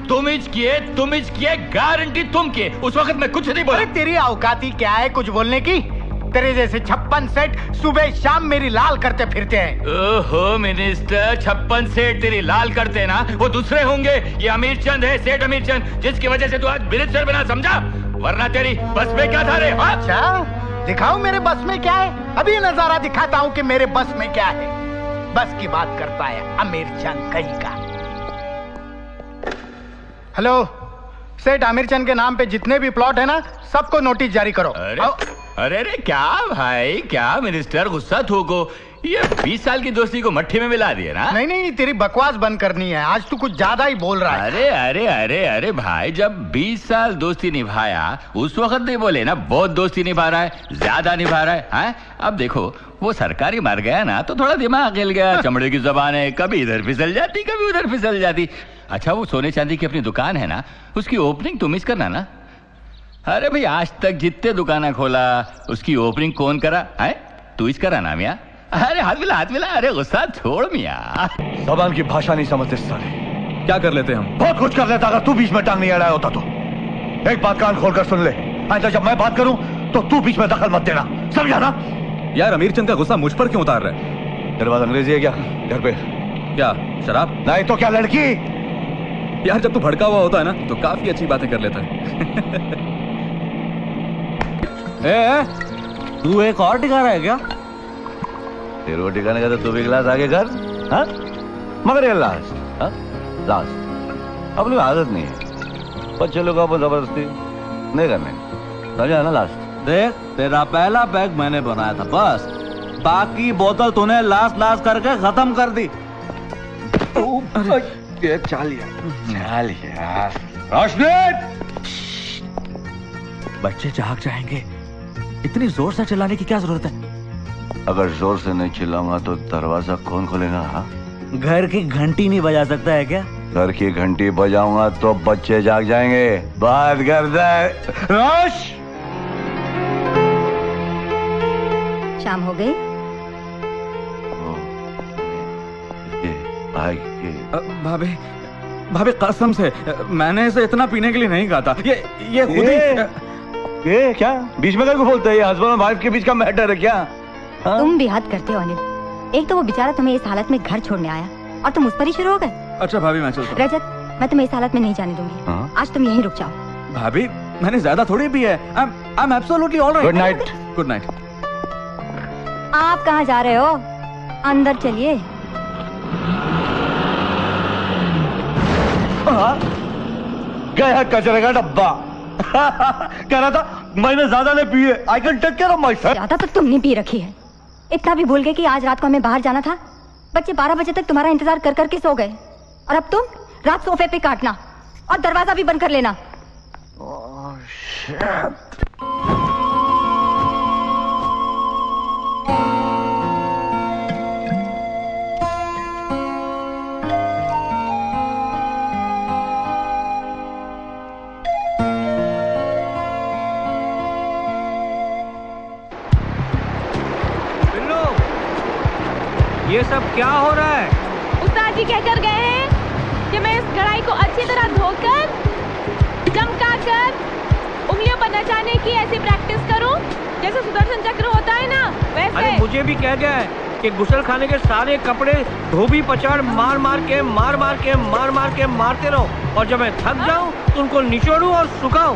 तुम इच किए, गारंटी तुम किए। उस वक्त मैं कुछ नहीं बोला। अरे तेरी औकाती क्या है कुछ बोलने की? तेरे जैसे 56 सेठ सुबह शाम मेरी लाल करते फिरते हैं। ओहो मिनिस्टर, 56 सेठ तेरी लाल करते ना, वो दूसरे होंगे। ये अमीर चंद है, सेठ अमीर चंद, जिसकी वजह से तू आज मिनिस्टर बना, समझा? वरना तेरी बस में क्या था रे? अच्छा दिखाऊं मेरे बस में क्या है? अभी नजारा दिखाता हूँ कि मेरे बस में क्या है। बस की बात करता है अमीर चंद कहीं का। हेलो सेठ, आमिर चंद के नाम पे जितने भी प्लॉट है ना, सबको नोटिस जारी करो। अरे रे क्या भाई, क्या मिनिस्टर गुस्सा थूको? ये 20 साल की दोस्ती को मट्ठी में मिला दिया ना? नहीं, तेरी बकवास बंद करनी है। आज तू कुछ ज्यादा ही बोल रहा है। अरे अरे अरे अरे भाई, जब 20 साल दोस्ती निभाया उस वक्त नहीं बोले ना बहुत दोस्ती निभा रहा है, ज्यादा निभा रहा है? अब देखो वो सरकारी मर गया ना तो थोड़ा दिमाग हिल गया। चमड़े की जबान है, कभी इधर फिसल जाती कभी उधर फिसल जाती। अच्छा वो सोने चांदी की अपनी दुकान है ना, उसकी ओपनिंग तुम मिस करना ना। अरे भाई आज तक जितने दुकाना खोला उसकी ओपनिंग कौन करा है? तू इस करा ना मियाँ। अरे हाथ मिला। अरे गुस्सा छोड़ मियाँ। जबान की भाषा नहीं समझते साले। क्या कर लेते हम? बहुत कुछ कर लेता अगर तू बीच में टांग नहीं अड़ाया होता तो। एक बात कान खोलकर सुन ले, आइंदा जब मैं बात करूं तो तू बीच में दखल मत देना, समझा ना? यार अमीर चंद का गुस्सा मुझ पर क्यों उतार रहा है? तेरे पास अंग्रेजी है क्या घर पे? क्या शराब? नहीं तो क्या लड़की? यार जब तू भड़का हुआ होता है ना तो काफी अच्छी बातें कर लेता है। तू एक और टिका रहा है क्या? तेरे को टिकाने का तो तू भी गिलास आगे कर। हाँ मगर ये लास्ट अपनी आदत नहीं है बच्चे लोग को जबरदस्ती नहीं करने, समझा है ना? लास्ट देख तेरा पहला पैक मैंने बनाया था बस, बाकी बोतल तूने लास्ट करके खत्म कर दी। चल यार रोशनी, बच्चे जाग जाएंगे, इतनी जोर से चिल्लाने की क्या जरूरत है? अगर जोर से नहीं चिल्लाऊंगा तो दरवाजा कौन खोलेगा? हाँ घर की घंटी नहीं बजा सकता है क्या? घर की घंटी बजाऊंगा तो बच्चे जाग जाएंगे। बात करता है रोश। शाम हो गई? भाभी कसम से मैंने इसे इतना पीने के लिए नहीं कहा था। ये खुद ही। ये क्या बीच में को बोलते हैं? ये हस्बैंड और वाइफ के बीच का मैटर है क्या? हाँ? तुम भी हद करते हो अनिल। एक तो वो बेचारा तुम्हें इस हालत में घर छोड़ने आया और तुम उस पर ही शुरू हो गए। अच्छा भाभी मैं चलता हूँ। रजत मैं तुम्हें इस हालत में नहीं जाने दूंगी। हाँ? आज तुम यहीं रुक जाओ। भाभी मैंने ज्यादा थोड़ी पी है। I am absolutely alright. Good night. Good night. आप कहाँ जा रहे हो? अंदर चलिए। गया कचरे का डब्बा। कह रहा था मैंने ज्यादा नहीं पिए, I can take care of myself. ज्यादा तो तुमने पी रखी है। इतना भी भूल गए कि आज रात को हमें बाहर जाना था। बच्चे 12 बजे तक तुम्हारा इंतजार कर करके सो गए और अब तुम रात सोफे पे काटना और दरवाजा भी बंद कर लेना। ये सब क्या हो रहा है? उस्ताद जी कहकर गए हैं कि मैं इस कढ़ाई को अच्छी तरह धोकर चमकाकर उंगलियों पर नचाने की ऐसी प्रैक्टिस करूं जैसे सुदर्शन चक्र होता है ना वैसे। अरे मुझे भी कह गया है कि गुसल खाने के सारे कपड़े धोबी पछाड़ मार मार के मारते रहो और जब मैं थक जाऊं तो उनको निचोड़ूं और सुखाऊं।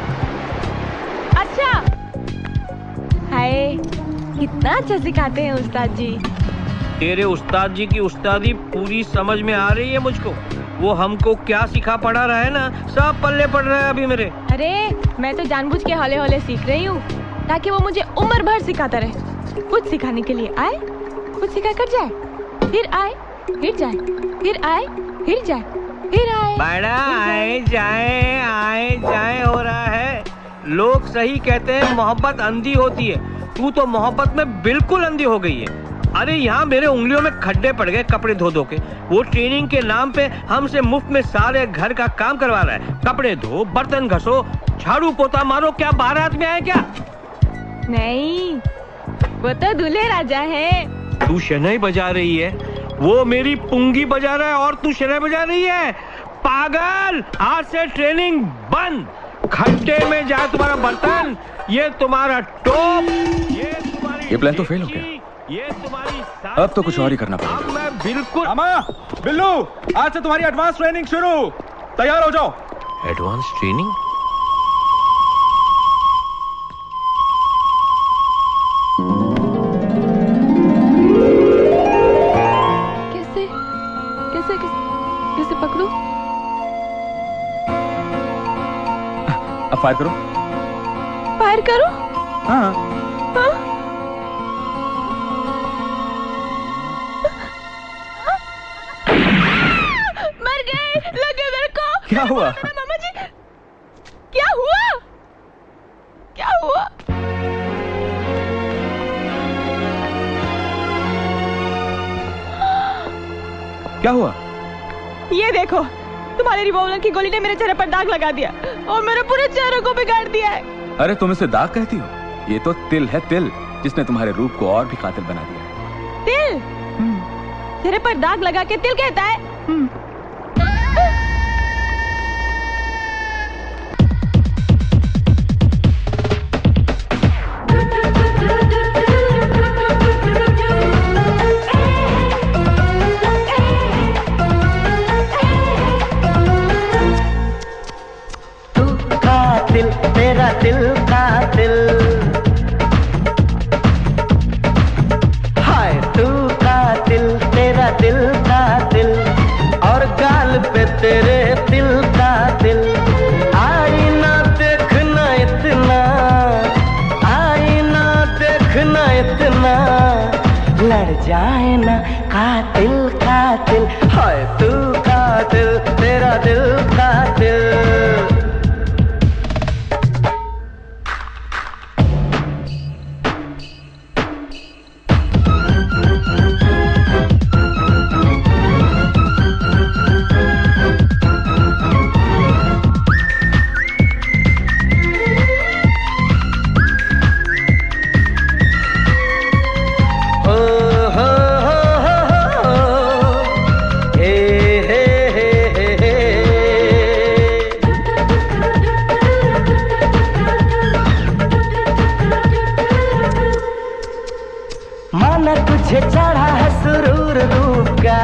अच्छा हाय कितना अच्छा सिखाते हैं उस्ताद जी। तेरे उस्ताद जी की उस्तादी पूरी समझ में आ रही है मुझको। वो हमको क्या सिखा पढ़ा रहा है ना सब पल्ले पड़ रहा है अभी मेरे। अरे मैं तो जानबूझ के हौले हौले सीख रही हूँ ताकि वो मुझे उम्र भर सिखाता रहे। कुछ सिखाने के लिए आए कुछ सिखा कर जाए, फिर आए फिर जाए, फिर आए फिर जाए, फिर आए। बड़ा आए जाए हो रहा है। लोग सही कहते हैं मोहब्बत अंधी होती है, तू तो मोहब्बत में बिल्कुल अंधी हो गई है। अरे यहाँ मेरे उंगलियों में खड्डे पड़ गए कपड़े धो धो के। वो ट्रेनिंग के नाम पे हमसे मुफ्त में सारे घर का काम करवा रहा है। कपड़े धो, बर्तन घसो, झाड़ू पोता मारो। क्या बारात में आए क्या? नहीं वो तो दूल्हे राजा है। तू शहनाई बजा रही है, वो मेरी पुंगी बजा रहा है और तू शहनाई बजा रही है। पागल, आज से ट्रेनिंग बंद। खड्डे में जाए तुम्हारा बर्तन, ये तुम्हारा टोप, ये तुम्हारी ये प्लान तो फेल हो गया। ये तुम्हारी अब तो कुछ और ही करना पड़ेगा। मैं बिल्कुल बिल्लू, आज से तुम्हारी एडवांस ट्रेनिंग शुरू। तैयार हो जाओ। Advance training? कैसे पकड़ू? अब फायर करो। फायर करो? हाँ। हाँ? मर गए, लग गए मेरे को। क्या हुआ? मामा जी, क्या हुआ? क्या हुआ? क्या हुआ? ये देखो, तुम्हारे रिवॉल्वर की गोली ने मेरे चेहरे पर दाग लगा दिया और मेरे पूरे चेहरे को बिगाड़ दिया है। अरे तुम इसे दाग कहती हो? ये तो तिल है, तिल, जिसने तुम्हारे रूप को और भी कातिल बना दिया है। तिल? चेहरे पर दाग लगा के तिल कहता है? तेरा दिल कातिल, हाय तू कातिल, तेरा दिल कातिल, और गाल पे तेरे दिल कातिल। आईना देखना इतना, आईना देखना इतना, लड़ जाए ना कातिल कातिल, हाय तू कातिल, तेरा दिल कातिल। माना तुझे चढ़ा है सुरूर रूप का,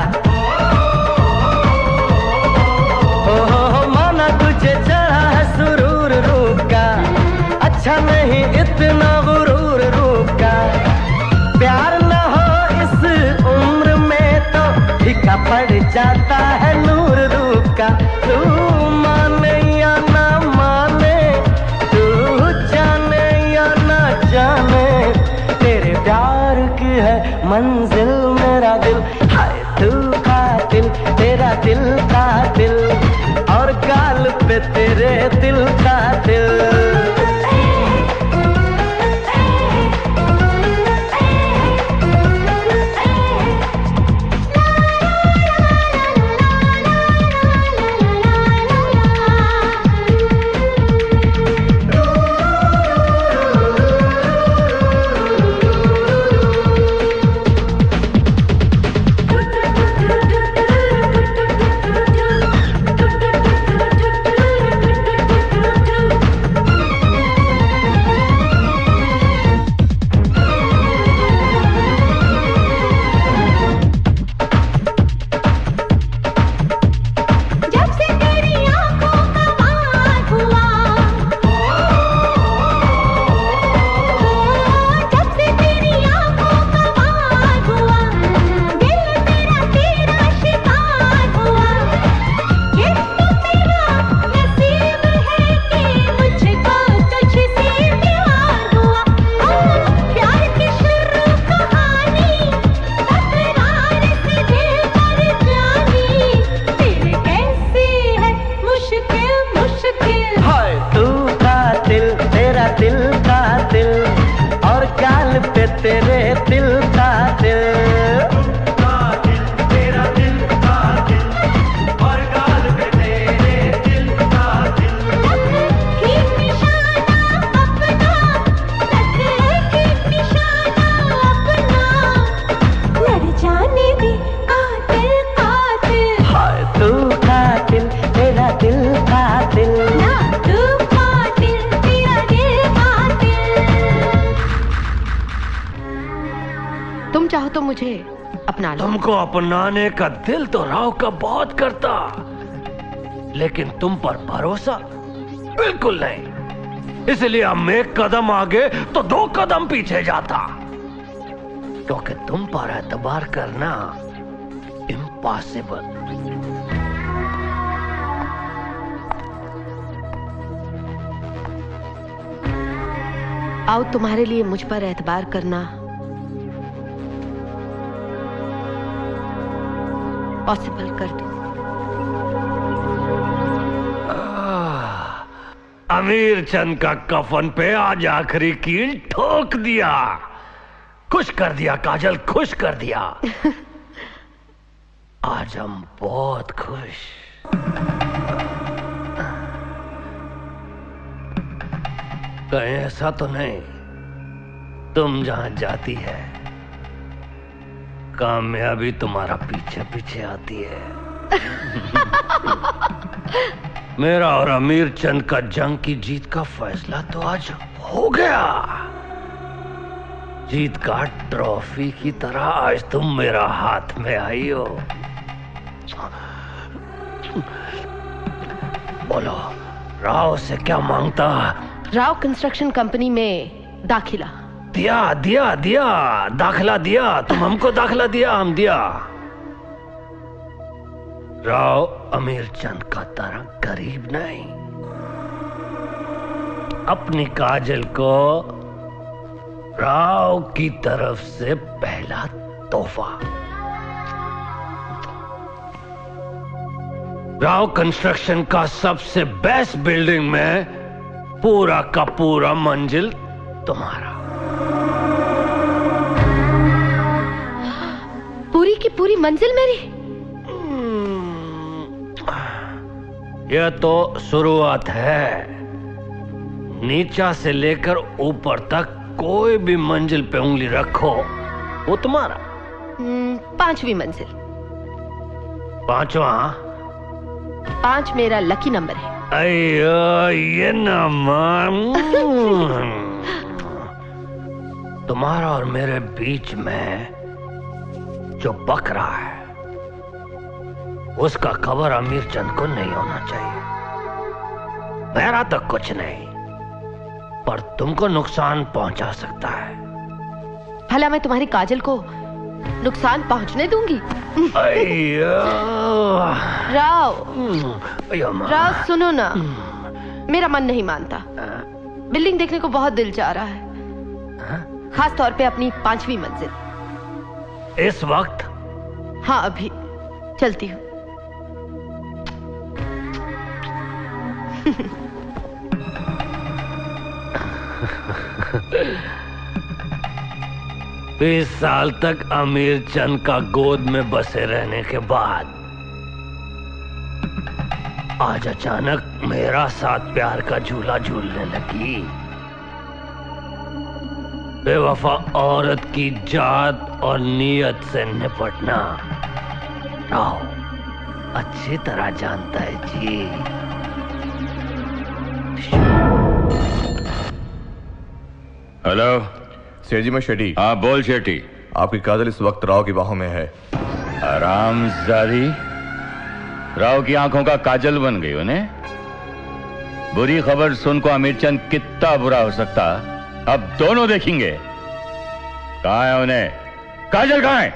हो माना तुझे चढ़ा है सुरूर रूप का, अच्छा नहीं इतना गुरूर रूप का। प्यार न हो इस उम्र में तो फीका पड़ जाता है नूर रूप का। तू माने या ना माने, तू जाने या ना जाने, तेरे प्यार की है मंजिल मेरा दिल। हाय तू कातिल, तेरा दिल कातिल, और गाल पे तेरे दिल कातिल। तेरे दिल का दिल, तेरा दिल का दिल, और गाल पे तेरे दिल का दिल। ठीक निशाना अपना, ठीक निशाना अपना, लड़ जाने दे कातिल कातिल। हाय तू कातिल, तुम चाहो तो मुझे अपना लो। तुमको अपनाने का दिल तो राव का बहुत करता, लेकिन तुम पर भरोसा बिल्कुल नहीं। इसलिए हम एक कदम आगे तो 2 कदम पीछे जाता, क्योंकि तुम पर एतबार करना इम्पॉसिबल। आओ तुम्हारे लिए मुझ पर एतबार करना पॉसिबल कर दो। अमीर चंद का कफन पे आज आखिरी कील ठोक दिया। खुश कर दिया काजल, खुश कर दिया। आज हम बहुत खुश। कहीं ऐसा तो नहीं तुम जहां जाती है कामयाबी तुम्हारा पीछे पीछे आती है। मेरा और अमीर चंद का जंग की जीत का फैसला तो आज हो गया। जीत का ट्रॉफी की तरह आज तुम मेरा हाथ में आई हो। बोलो राव से क्या मांगता? राव कंस्ट्रक्शन कंपनी में दाखिला। दिया दिया दिया, दाखिला दिया। तुम हमको दाखिला दिया, हम दिया। राव अमीर चंद का तरह गरीब नहीं। अपनी काजल को राव की तरफ से पहला तोहफा। राव कंस्ट्रक्शन का सबसे बेस्ट बिल्डिंग में पूरा का पूरा मंजिल तुम्हारा। पूरी की पूरी मंजिल मेरी? यह तो शुरुआत है। नीचा से लेकर ऊपर तक कोई भी मंजिल पे उंगली रखो वो तुम्हारा। 5वीं मंजिल। 5वां? 5 मेरा लकी नंबर है। अयो ये नंबर। तुम्हारा और मेरे बीच में जो बक रहा है उसका खबर अमीर चंद को नहीं होना चाहिए। मेरा तो कुछ नहीं, पर तुमको नुकसान पहुंचा सकता है। भला मैं तुम्हारी काजल को नुकसान पहुंचने दूंगी? राव, राव सुनो ना, मेरा मन नहीं मानता। बिल्डिंग देखने को बहुत दिल चाह रहा है, खास तौर पे अपनी 5वीं मंजिल। इस वक्त? हाँ अभी चलती हूँ। बीस साल तक अमीर चंद का गोद में बसे रहने के बाद आज अचानक मेरा साथ प्यार का झूला झूलने लगी। बेवफा औरत की जात और नीयत से निपटना राव अच्छी तरह जानता है जी। हेलो सेठ जी, मैं शेट्टी। हाँ बोल शेट्टी। आपकी काजल इस वक्त राव की बाहों में है। हरामजादी, राव की आंखों का काजल बन गई उन्हें। बुरी खबर सुन को अमीर चंद कितना बुरा हो सकता, अब दोनों देखेंगे। कहाँ है उन्हें? काजल कहाँ है?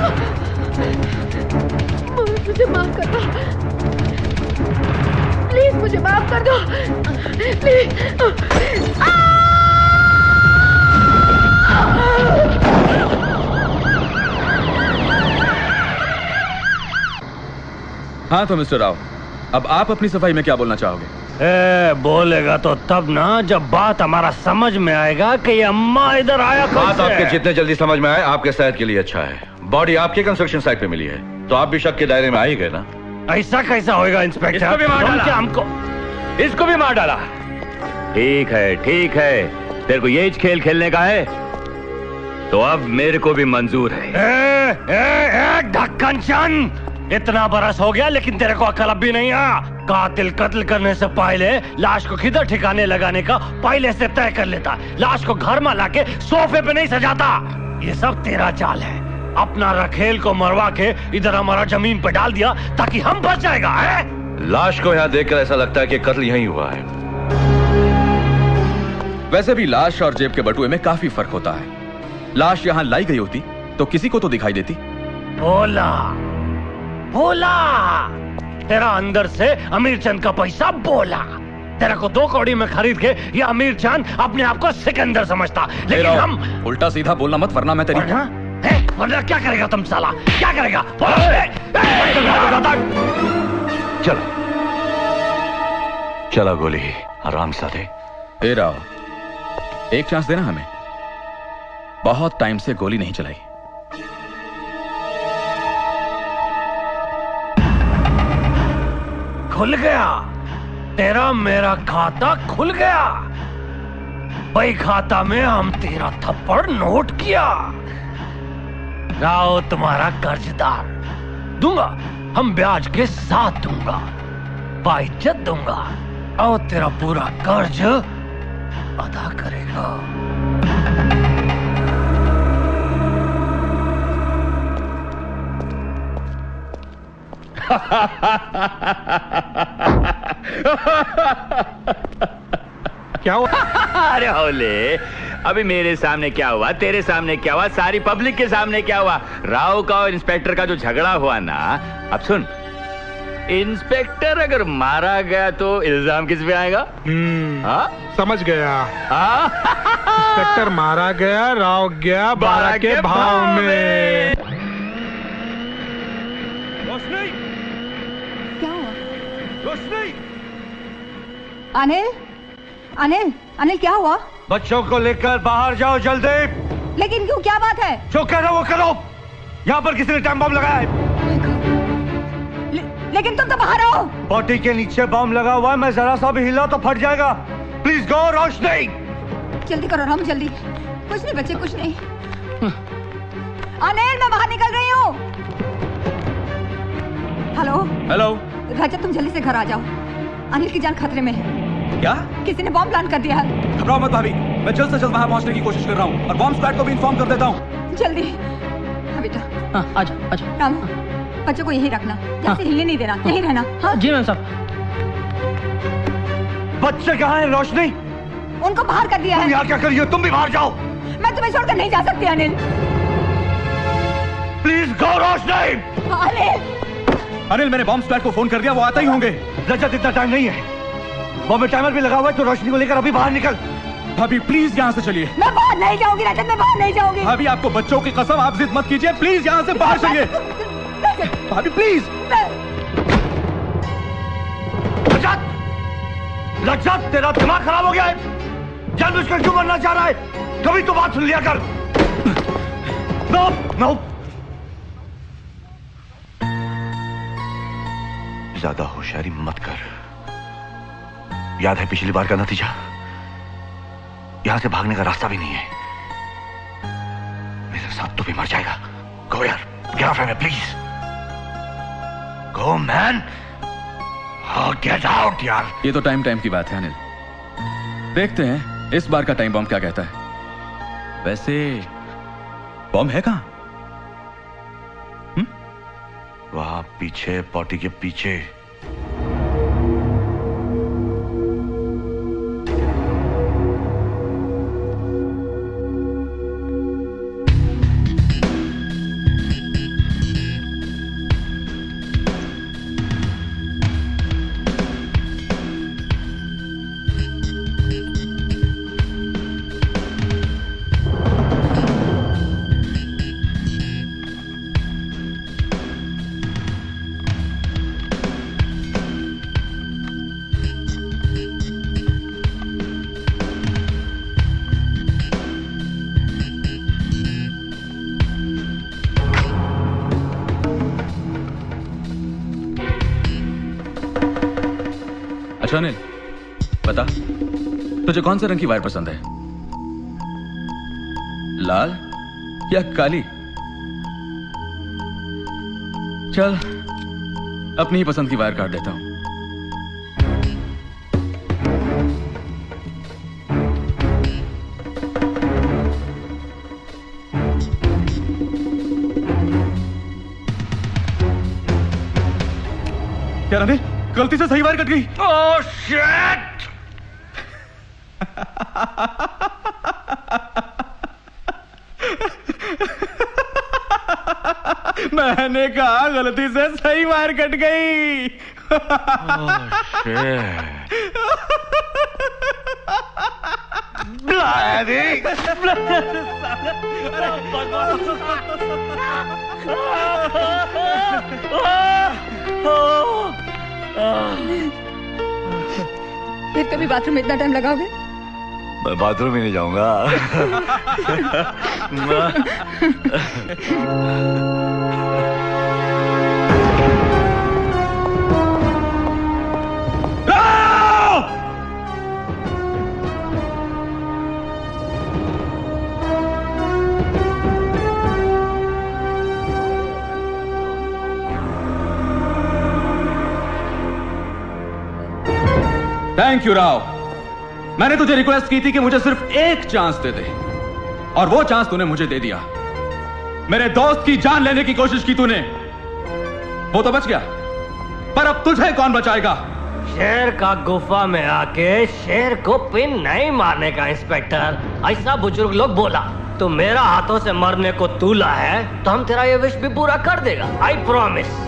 मुझे माफ करना प्लीज। माफ कर दो प्लीज। हाँ तो मिस्टर राव, अब आप अपनी सफाई में क्या बोलना चाहोगे? बोलेगा तो तब ना जब बात हमारा समझ में आएगा कि ये अम्मा इधर आया बात आपके जितने जल्दी समझ में आए आपके सेहत के लिए अच्छा है। बॉडी आपके कंस्ट्रक्शन साइट पे मिली है तो आप भी शक के दायरे में आ ही गए ना। ऐसा कैसा होएगा इंस्पेक्टर? इसको भी मार डाला। इसको भी मार डाला। ठीक है, तेरे को ये खेल खेलने का है तो अब मेरे को भी मंजूर है। ढक्कन चंद, इतना बरस हो गया लेकिन तेरे को अकल अब भी नहीं आ। कातिल कत्ल करने से पहले लाश को किधर ठिकाने लगाने का पहले से तय कर लेता। लाश को घर में लाके सोफे पे नहीं सजाता। ये सब तेरा चाल है। अपना रखेल को मरवा के इधर हमारा जमीन पे डाल दिया ताकि हम बच जाएगा है? लाश को यहाँ देखकर ऐसा लगता है कि कत्ल यहीं हुआ है। वैसे भी लाश और जेब के बटुए में काफी फर्क होता है। लाश यहाँ लाई गई होती तो किसी को तो दिखाई देती। बोला तेरा अंदर से अमीर चंद का पैसा बोला। तेरा को 2 कौड़ी में खरीद के ये अमीर चंद अपने आप को सिकंदर समझता। लेकिन हम उल्टा सीधा बोलना मत वरना मैं तेरी वरना क्या करेगा तुम साला? क्या करेगा? चला गोली आराम से दे। ए राव, एक चांस देना हमें। बहुत टाइम से गोली नहीं चलाई। खुल गया तेरा मेरा खाता खुल गया। भाई खाता में हम तेरा थप्पड़ नोट किया। राव तुम्हारा कर्जदार दूंगा, हम ब्याज के साथ दूंगा, बाइज्जत दूंगा और तेरा पूरा कर्ज अदा करेगा। क्या हुआ? अरे होले, अभी मेरे सामने क्या हुआ, तेरे सामने क्या हुआ, सारी पब्लिक के सामने क्या हुआ? राव का और इंस्पेक्टर का जो झगड़ा हुआ ना, अब सुन, इंस्पेक्टर अगर मारा गया तो इल्जाम किस पे आएगा? समझ गया। इंस्पेक्टर मारा गया, राव गया 12 के भाव में। क्या हुआ? अनिल, अनिल, अनिल क्या हुआ? बच्चों को लेकर बाहर जाओ जल्दी। लेकिन क्यों, क्या बात है? जो करो वो करो। यहाँ पर किसी ने टाइम बम लगाया है। लेकिन तुम तो बाहर आओ। बॉडी के नीचे बम लगा हुआ है, मैं जरा सा भी हिला तो फट जाएगा। Please go Roshni. जल्दी करो राम, जल्दी। कुछ नहीं बच्चे, कुछ नहीं। अनिल मैं बाहर निकल रही हूँ। हेलो हेलो रजत, तुम जल्दी से घर आ जाओ। अनिल की जान खतरे में है। क्या? किसी ने बॉम्ब प्लान कर दिया है। घबराओ मत भाभी, मैं जल्द से जल्द वहां पहुंचने की कोशिश कर रहा हूँ और बॉम्ब स्क्वाड को भी इन्फॉर्म कर देता हूँ। जल्दी। हाँ बेटा। हाँ, आजा, आजा। राम, बच्चों को यहीं रखना, जैसे हिलने नहीं देना, यहीं रहना। हाँ जी मैम साहब। बच्चे कहाँ हैं रोशनी? उनको बाहर कर दिया है। तुम यहाँ क्या कर रही हो? तुम भी बाहर जाओ। मैं तुम्हें छोड़कर नहीं जा सकती अनिल। Please go Roshni. अनिल, अनिल मैंने बॉम्ब स्क्वाड को फोन कर दिया, वो आता ही होंगे। रजत इतना टाइम नहीं है, बॉम्ब में टाइमर भी लगा हुआ है, तो रोशनी को लेकर अभी बाहर निकल। भाभी प्लीज यहाँ से चलिए। मैं बाहर नहीं जाऊंगी रजत, मैं बाहर नहीं जाऊंगी। भाभी आपको बच्चों की कसम, आप जिद मत कीजिए, प्लीज यहाँ से बाहर चलिए। भाभी प्लीज। रजत, रजत तेरा दिमाग खराब हो गया है। जानबूझकर क्यों मरना चाह रहा है? कभी तो बात सुन लिया कर। नो नो, ज्यादा होशियारी मत कर। याद है पिछली बार का नतीजा? यहां से भागने का रास्ता भी नहीं है। मेरे साथ तो भी मर जाएगा। गो यार, get off him please. Go man, get out यार। ये तो टाइम की बात है अनिल। देखते हैं इस बार का टाइम बॉम्ब क्या कहता है। वैसे बॉम्ब है कहां? वहां पीछे, पॉटी के पीछे। अच्छा अनिल, बता तुझे कौन से रंग की वायर पसंद है, लाल या काली? चल अपनी ही पसंद की वायर काट देता हूं। क्या अनिल, गलती से सही वायर कट गई। Oh shit! मैंने कहा गलती से सही वायर कट गई। फिर कभी बाथरूम में इतना टाइम लगाओगे? मैं बाथरूम ही नहीं जाऊंगा। Thank you Rao. मैंने तुझे रिक्वेस्ट की थी कि मुझे सिर्फ एक चांस दे दे, और वो चांस तूने मुझे दे दिया। मेरे दोस्त की जान लेने की कोशिश की तूने, वो तो बच गया, पर अब तुझे कौन बचाएगा? शेर का गुफा में आके शेर को पिन नहीं मारने का इंस्पेक्टर, ऐसा बुजुर्ग लोग बोला। तो मेरा हाथों से मरने को तूला है तो हम तेरा ये विश भी पूरा कर देगा। I promise.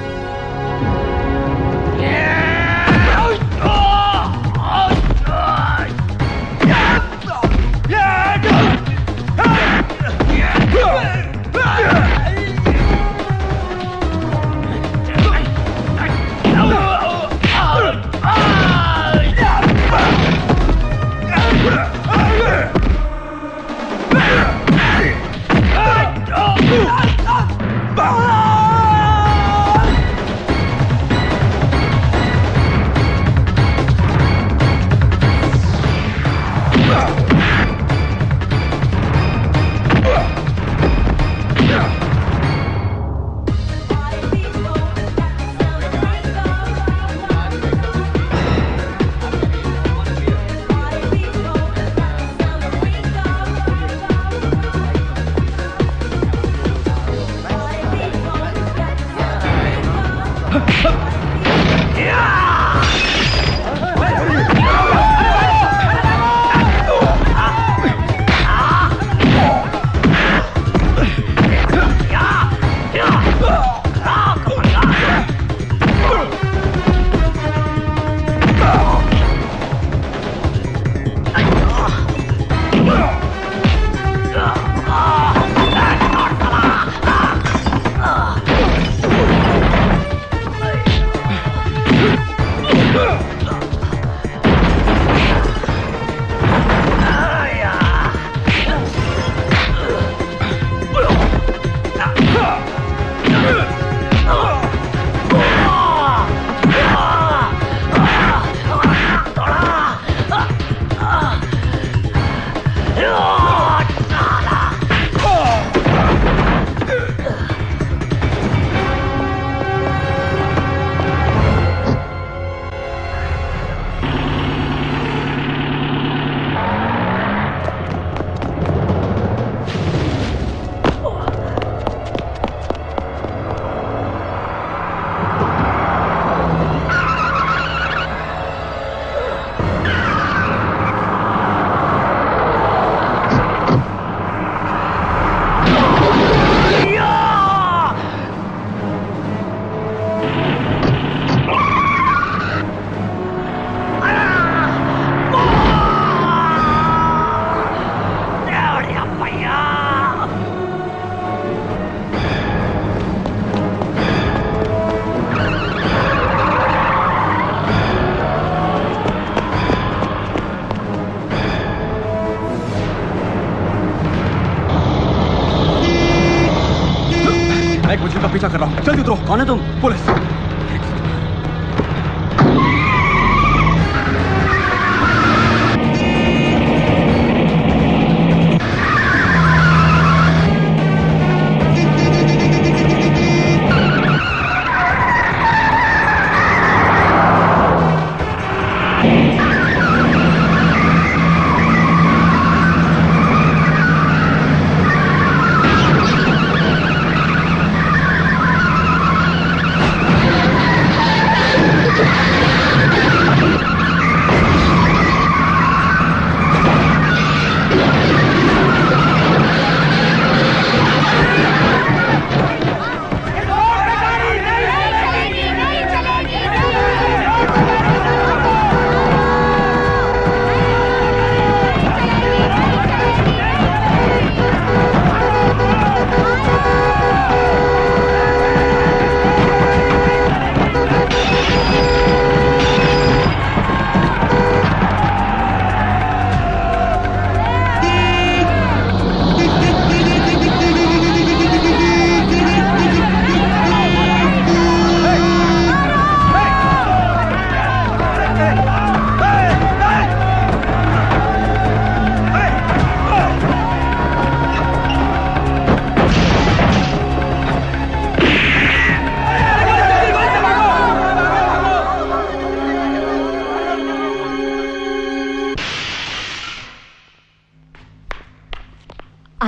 पीछा कर रहा हूं, जल्दी उतरो। कौन है तुम? पुलिस।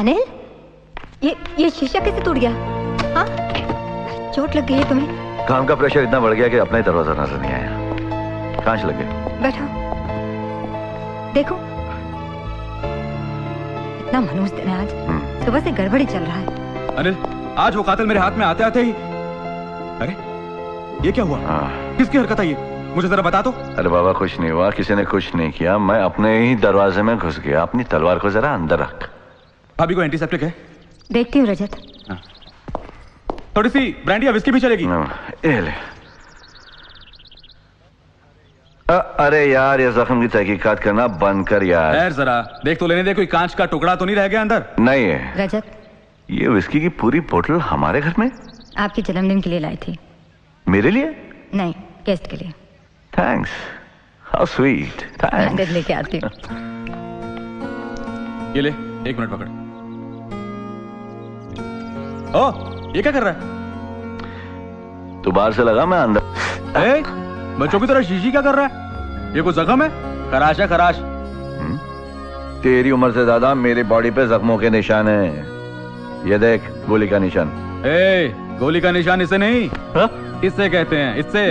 अनिल, ये शीशा कैसे टूट गया? हाँ, चोट लग गई है तुम्हें? काम का प्रेशर इतना बढ़ गया कि अपना ही दरवाजा नजर नहीं आया। कांच लग गए। बैठो, देखो इतना मनूस दिन है आज। सुबह से गड़बड़ी चल रहा है। अनिल, आज वो कातिल मेरे हाथ में आते आते ही, अरे ये क्या हुआ? किसकी हरकत है ये? मुझे जरा बता दो। अरे बाबा, कुछ नहीं हुआ, किसी ने कुछ नहीं किया, मैं अपने ही दरवाजे में घुस गया। अपनी तलवार को जरा अंदर रख। भाभी को एंटीसेप्टिक है? देखती हूँ रजत। थोड़ी सी ब्रांडी या विस्की भी चलेगी? ये ले। अरे यार, ये जख्म की तहकीकात करना बंद कर यार। यार जरा देख तो लेने दे, कोई कांच का टुकड़ा तो नहीं रह गया अंदर? नहीं है। रजत, ये विस्की की पूरी बोतल हमारे घर में? आपके जन्मदिन के लिए लाई थी। मेरे लिए? नहीं, गेस्ट के लिए। Thanks, how sweet. थैंक्स। लेके आती हूँ। ये ले, 1 मिनट पकड़। ओ, ये क्या कर रहा है? तू बाहर से लगा, मैं अंदर। बच्चों की तरह शीशी क्या कर रहा है? ये कोई जख्म है? खराश है, खराश। तेरी उम्र से ज्यादा मेरी बॉडी पे जख्मों के निशान हैं। ये देख, गोली का निशान। गोली का निशान इसे नहीं, इससे कहते हैं, इससे।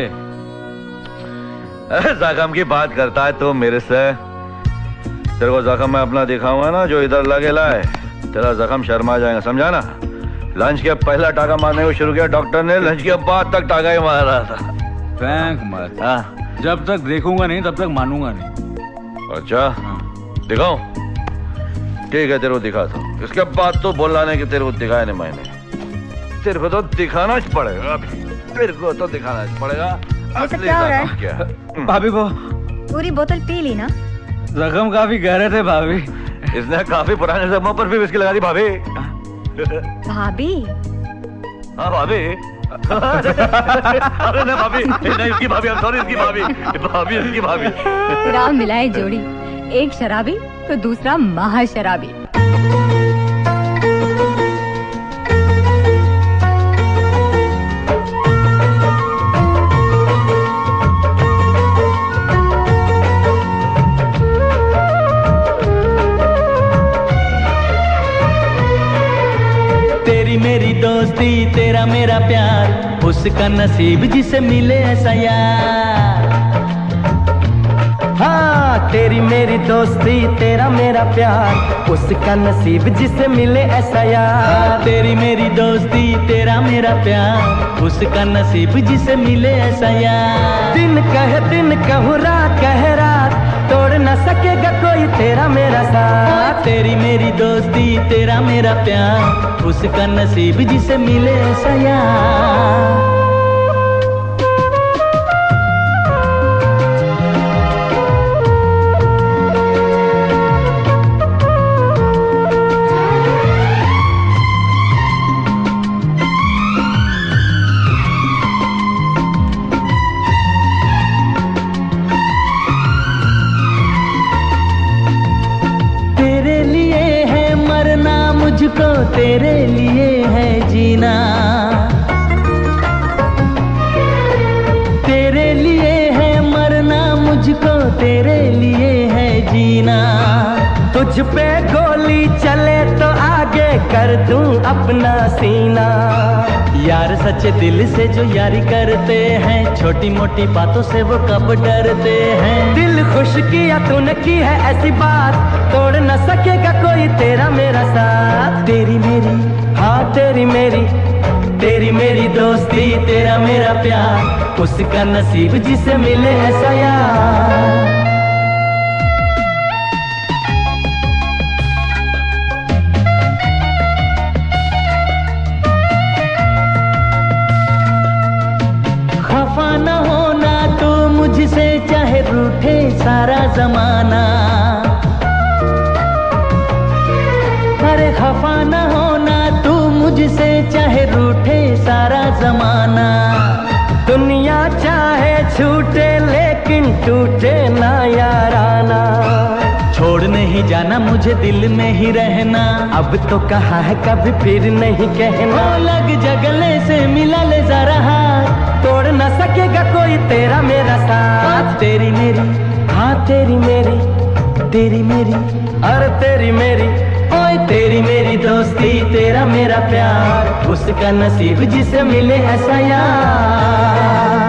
जख्म की बात करता है तो मेरे से। तेरे को जख्म मैं अपना दिखाऊंगा ना, जो इधर लगेला है, तेरा जख्म शर्मा जाएगा, समझा ना? लंच के पहला टाका मारने को शुरू किया डॉक्टर ने, लंच के बाद तक टाका ही मार रहा था। फ्रैंक मत। जब तक देखूंगा नहीं तब तक मानूंगा नहीं। अच्छा, दिखाऊं? ठीक है, तेरे को दिखाता हूँ। इसके बाद तो बोलना नहीं कि तेरे को दिखाया नहीं मैंने। तेरे को तो दिखाना ही पड़ेगा अभी। तेरे को तो दिखाना ही पड़ेगा। क्या हो रहा है? भाभी वो पूरी बोतल पी ली ना? जख्म काफी गहरे थे भाभी। इसने काफी पुराने जख्मों पर भी विस्की लगा दी भाभी। भाभी? हाँ भाभी। अरे ना भाभी, नहीं इसकी भाभी, सॉरी इसकी भाभी, भाभी इसकी भाभी। राम मिलाए जोड़ी, एक शराबी तो दूसरा महाशराबी। तेरी मेरी दोस्ती, तेरा मेरा प्यार, उसका नसीब जिसे मिले ऐसा यार। हाँ, तेरी मेरी दोस्ती, तेरा मेरा प्यार, उसका नसीब जिसे मिले ऐसा यार। तेरी मेरी दोस्ती, तेरा मेरा प्यार, उसका नसीब जिसे मिले ऐसा यार। दिन कहे दिन कहूँ, रात कहे रात, तोड़ न सकेगा कोई तेरा मेरा साथ। तेरी मेरी दोस्ती, तेरा मेरा प्यार, उसका नसीब जिसे मिले ऐसा यार। मुझको तेरे लिए है जीना, तेरे लिए है मरना, मुझको तेरे लिए है जीना। तुझ पे गोली चले तो आगे कर दूं अपना सीना। यार सच्चे दिल से जो यारी करते हैं, छोटी मोटी बातों से वो कब डरते हैं। दिल खुश किया तूने की है ऐसी बात, तोड़ न सकेगा कोई तेरा मेरा साथ। तेरी मेरी, हाँ तेरी मेरी, तेरी मेरी दोस्ती, तेरा मेरा प्यार, उसका नसीब जिसे मिले ऐसा यार। खफा न होना तो मुझसे, चाहे रूठे सारा जमाना। अरे खफा न होना तू मुझसे, चाहे रूठे सारा जमाना। दुनिया चाहे छूटे लेकिन टूटे ना याराना। छोड़ नहीं जाना मुझे, दिल में ही रहना, अब तो कहा है कभी फिर नहीं कहना। लग जगले से मिला ले जरा हाथ, तोड़ न सकेगा कोई तेरा मेरा साथ। तेरी मेरी, हाँ तेरी मेरी, तेरी मेरी, अरे तेरी मेरी, ओए तेरी मेरी दोस्ती तेरा मेरा प्यार, उसका नसीब जिसे मिले ऐसा यार।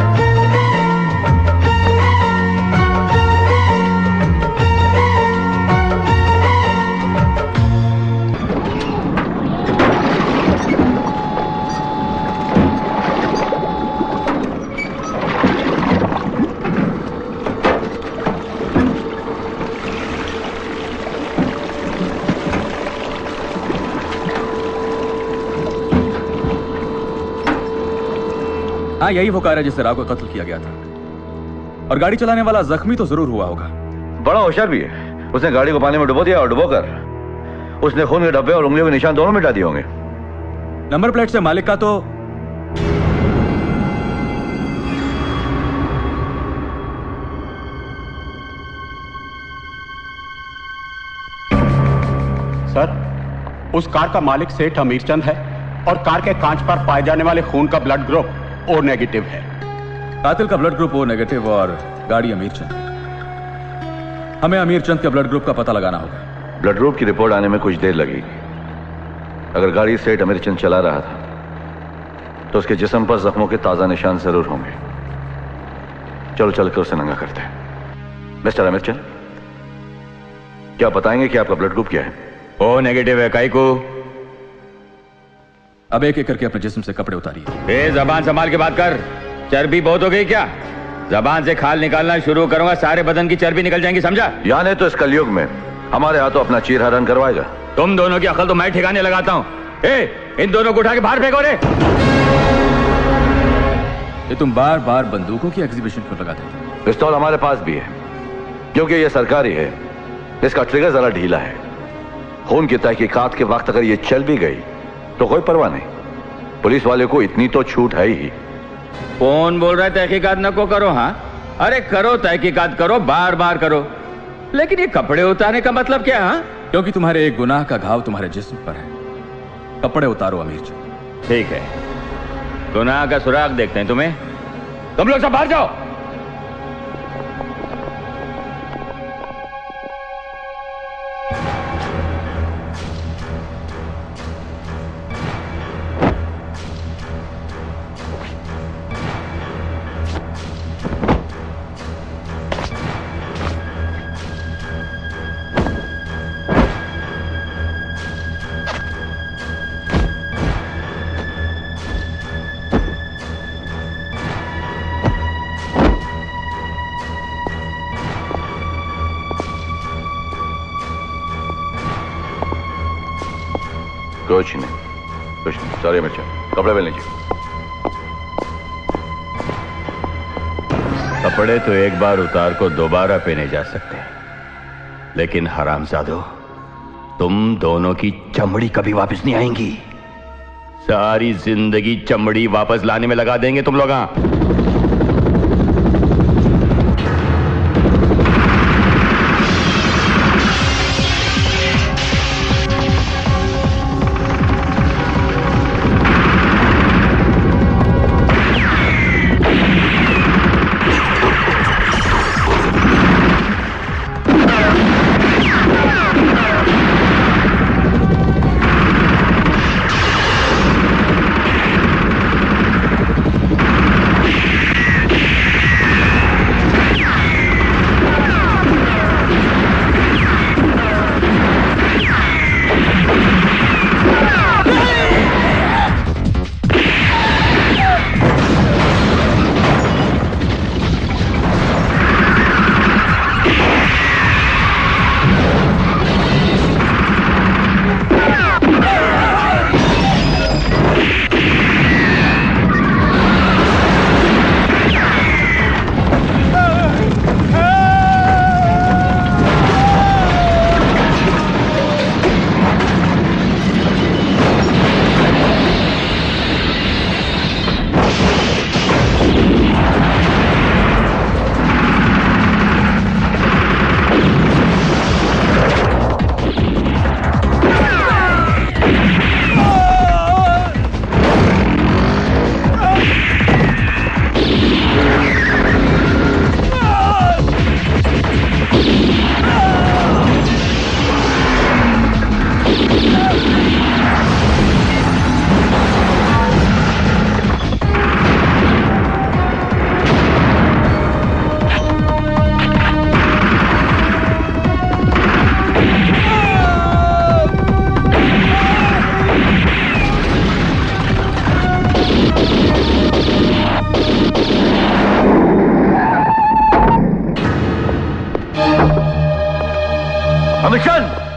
हाँ, यही वो कार है जिससे राव को कत्ल किया गया था। और गाड़ी चलाने वाला जख्मी तो जरूर हुआ होगा। बड़ा होशियार भी है। उसने गाड़ी को पानी में डुबो दिया और डुबोकर उसने खून के डब्बे और उंगलियों के निशान दोनों मिटा दिए होंगे। नंबर प्लेट से मालिक का तो सर, उस कार का मालिक सेठ अमीरचंद है और कार के कांच पर पाए जाने वाले खून का ब्लड ग्रुप ओ नेगेटिव है। कातिल का ब्लड ग्रुप ओ नेगेटिव और गाड़ी अमीरचंद। हमें अमीरचंद के ब्लड ग्रुप का पता लगाना होगा। ब्लड ग्रुप की रिपोर्ट आने में कुछ देर लगेगी। अगर गाड़ी सेठ अमीरचंद चला रहा था तो उसके जिस्म पर जख्मों के ताजा निशान जरूर होंगे। चलो चलकर उसे नंगा करते हैं। मिस्टर अमीरचंद, क्या बताएंगे कि आपका ब्लड ग्रुप क्या है? ओ नेगेटिव है। काई को अब एक एक करके अपने जिस्म से कपड़े उतारिए। जबान संभाल के बात कर। चर्बी बहुत हो गई क्या? जबान से खाल निकालना शुरू करूंगा, सारे बदन की चर्बी निकल जाएंगी, समझा? यानी तो इस कलयुग में हमारे हाथों अपना चीर हरण करवाएगा। तुम दोनों की अकल तो मैं ठिकाने लगाता हूँ। इन दोनों को उठा के बाहर फेंको रे। ये तुम बार बार बंदूकों की एग्जीबिशन क्यों लगाते हो? पिस्तौल हमारे पास भी है क्योंकि ये सरकारी है। इसका ट्रिगर जरा ढीला है। खून की तहकीकात के वक्त अगर ये चल भी गई तो कोई परवाह नहीं। पुलिस वाले को इतनी तो छूट है ही। कौन बोल रहा है तहकीकात न को करो? हाँ, अरे करो, तहकीकात करो, बार बार करो, लेकिन ये कपड़े उतारने का मतलब क्या? हाँ, क्योंकि तुम्हारे एक गुनाह का घाव तुम्हारे जिस्म पर है। कपड़े उतारो अमीरचंद। ठीक है, गुनाह का सुराग देखते हैं तुम्हें। तुम लोग सब बाहर जाओ। कुछ नहीं, सॉरी मिर्चा, कपड़े पहन लीजिए। कपड़े तो एक बार उतार को दोबारा पहने जा सकते हैं, लेकिन हरामजादो, तुम दोनों की चमड़ी कभी वापस नहीं आएंगी। सारी जिंदगी चमड़ी वापस लाने में लगा देंगे तुम लोग।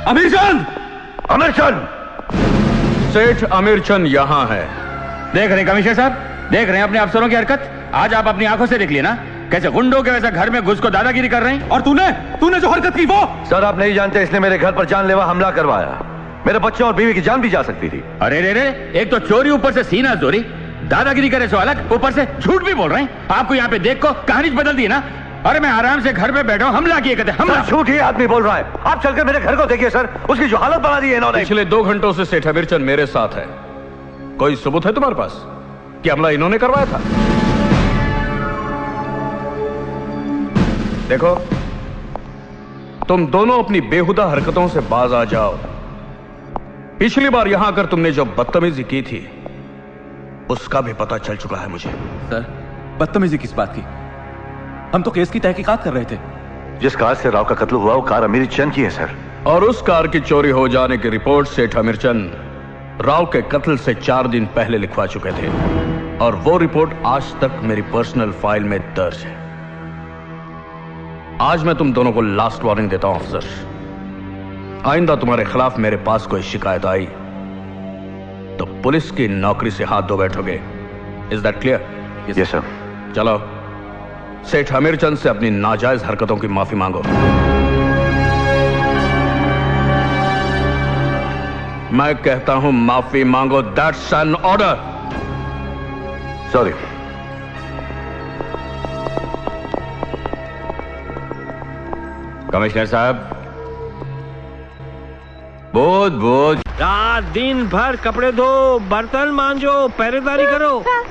अमीरचंद! अमीरचंद! सेठ अमीरचंद यहाँ है। देख रहे हैं कमिश्नर साहब, देख रहे हैं अपने अफसरों की हरकत। आज आप अपनी आंखों से देख लिए ना, कैसे गुंडों के वैसे घर में घुस को दादागिरी कर रहे हैं। और तूने जो हरकत की वो। सर आप नहीं जानते, इसने मेरे घर पर जानलेवा हमला करवाया। मेरे बच्चों और बीवी की जान भी जा सकती थी। अरे रे रे, एक तो चोरी, ऊपर से सीना चोरी, दादागिरी करे सो अलग, ऊपर से झूठ भी बोल रहे हैं। आपको यहाँ पे देख को कहानी बदल दी ना। अरे मैं आराम से घर पे बैठा हूँ, हमला किए कहते हमला। झूठ ही आदमी बोल रहा है। आप चलकर मेरे घर को देखिए सर, उसकी जो हालत बना दी है इन्होंने। पिछले 2 घंटों से सेठ अमीरचंद मेरे साथ है। कोई सबूत है तुम्हारे पास कि हमला इन्होंने करवाया था? देखो, तुम दोनों अपनी बेहुदा हरकतों से बाज आ जाओ। पिछली बार यहां आकर तुमने जो बदतमीजी की थी उसका भी पता चल चुका है मुझे। सर, बदतमीजी किस बात की? हम तो केस की तहकीकात कर रहे थे। जिस कार से राव का कत्ल हुआ वो कार अमीरचंद की है सर। और उस कार की चोरी हो जाने की रिपोर्ट सेठ अमीरचंद राव के कत्ल से 4 दिन पहले लिखवा चुके थे, और वो रिपोर्ट आज तक मेरी पर्सनल फाइल में दर्ज है। आज मैं तुम दोनों को लास्ट वार्निंग देता हूं अफसर। आइंदा तुम्हारे खिलाफ मेरे पास कोई शिकायत आई तो पुलिस की नौकरी से हाथ धो बैठोगे। Is that clear? Yes sir. चलो, सेठ अमीरचंद से अपनी नाजायज हरकतों की माफी मांगो। मैं कहता हूं माफी मांगो। That's an order. Sorry. Commissioner साहब, बहुत रात दिन भर कपड़े धो, बर्तन मांजो, पहरेदारी करो।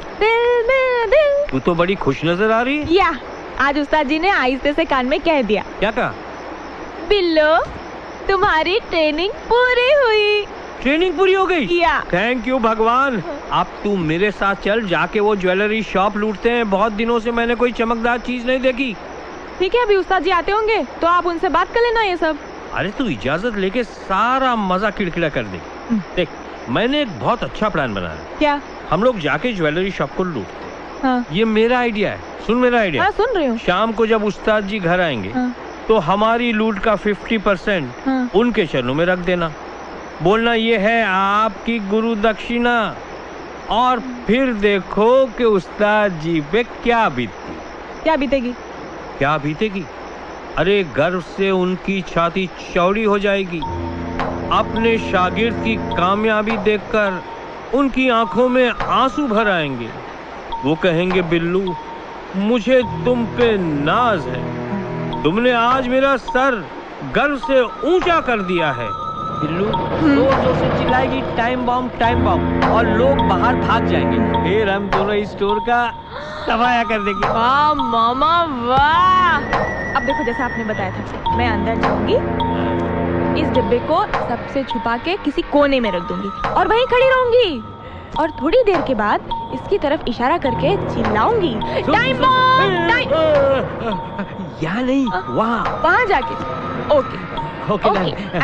तू तो बड़ी खुश नजर आ रही है। या आज उस्ताद जी ने आहिस्ते से कान में कह दिया। क्या कहा? बिल्लो, तुम्हारी ट्रेनिंग पूरी हुई। ट्रेनिंग पूरी हो गई? या। थैंक यू भगवान। अब तू मेरे साथ चल, जाके वो ज्वेलरी शॉप लूटते हैं। बहुत दिनों से मैंने कोई चमकदार चीज नहीं देखी। ठीक है, अभी उस्ताद जी आते होंगे तो आप उनसे बात कर लेना ये सब। अरे तू इजाजत लेके सारा मजा किड़किड़ा कर दे। देख, मैंने एक बहुत अच्छा प्लान बनाया। क्या? हम लोग जाके ज्वेलरी शॉप को लूटते। हाँ। ये मेरा आइडिया है, सुन मेरा आइडिया। हाँ, सुन रही हूँ। शाम को जब उस्ताद जी घर आएंगे तो हमारी लूट का 50% उनके चरणों में रख देना। बोलना ये है आपकी गुरु दक्षिणा, और फिर देखो कि उस्ताद जी पे क्या बीतती। क्या बीतेगी? क्या बीतेगी? अरे गर्व से उनकी छाती चौड़ी हो जाएगी। अपने शागिर्द की कामयाबी देखकर उनकी आंखों में आंसू भर आएंगे। वो कहेंगे, बिल्लू मुझे तुम पे नाज है, तुमने आज मेरा सर गर्व से ऊंचा कर दिया है। बिल्लू जोर जोर से चिल्लाएगी, टाइम बम, और लोग बाहर भाग जाएंगे। फिर हम दोनों इस स्टोर का सफाया कर देंगे। वाह मामा वाह। अब देखो, जैसा आपने बताया था, मैं अंदर जाऊंगी, इस डिब्बे को सबसे छुपा के किसी कोने में रख दूंगी और वहीं खड़ी रहूंगी, और थोड़ी देर के बाद इसकी तरफ इशारा करके चिल्लाऊंगी, टाइम बम, टाइम। यहाँ नहीं, वहाँ जाके। ओके।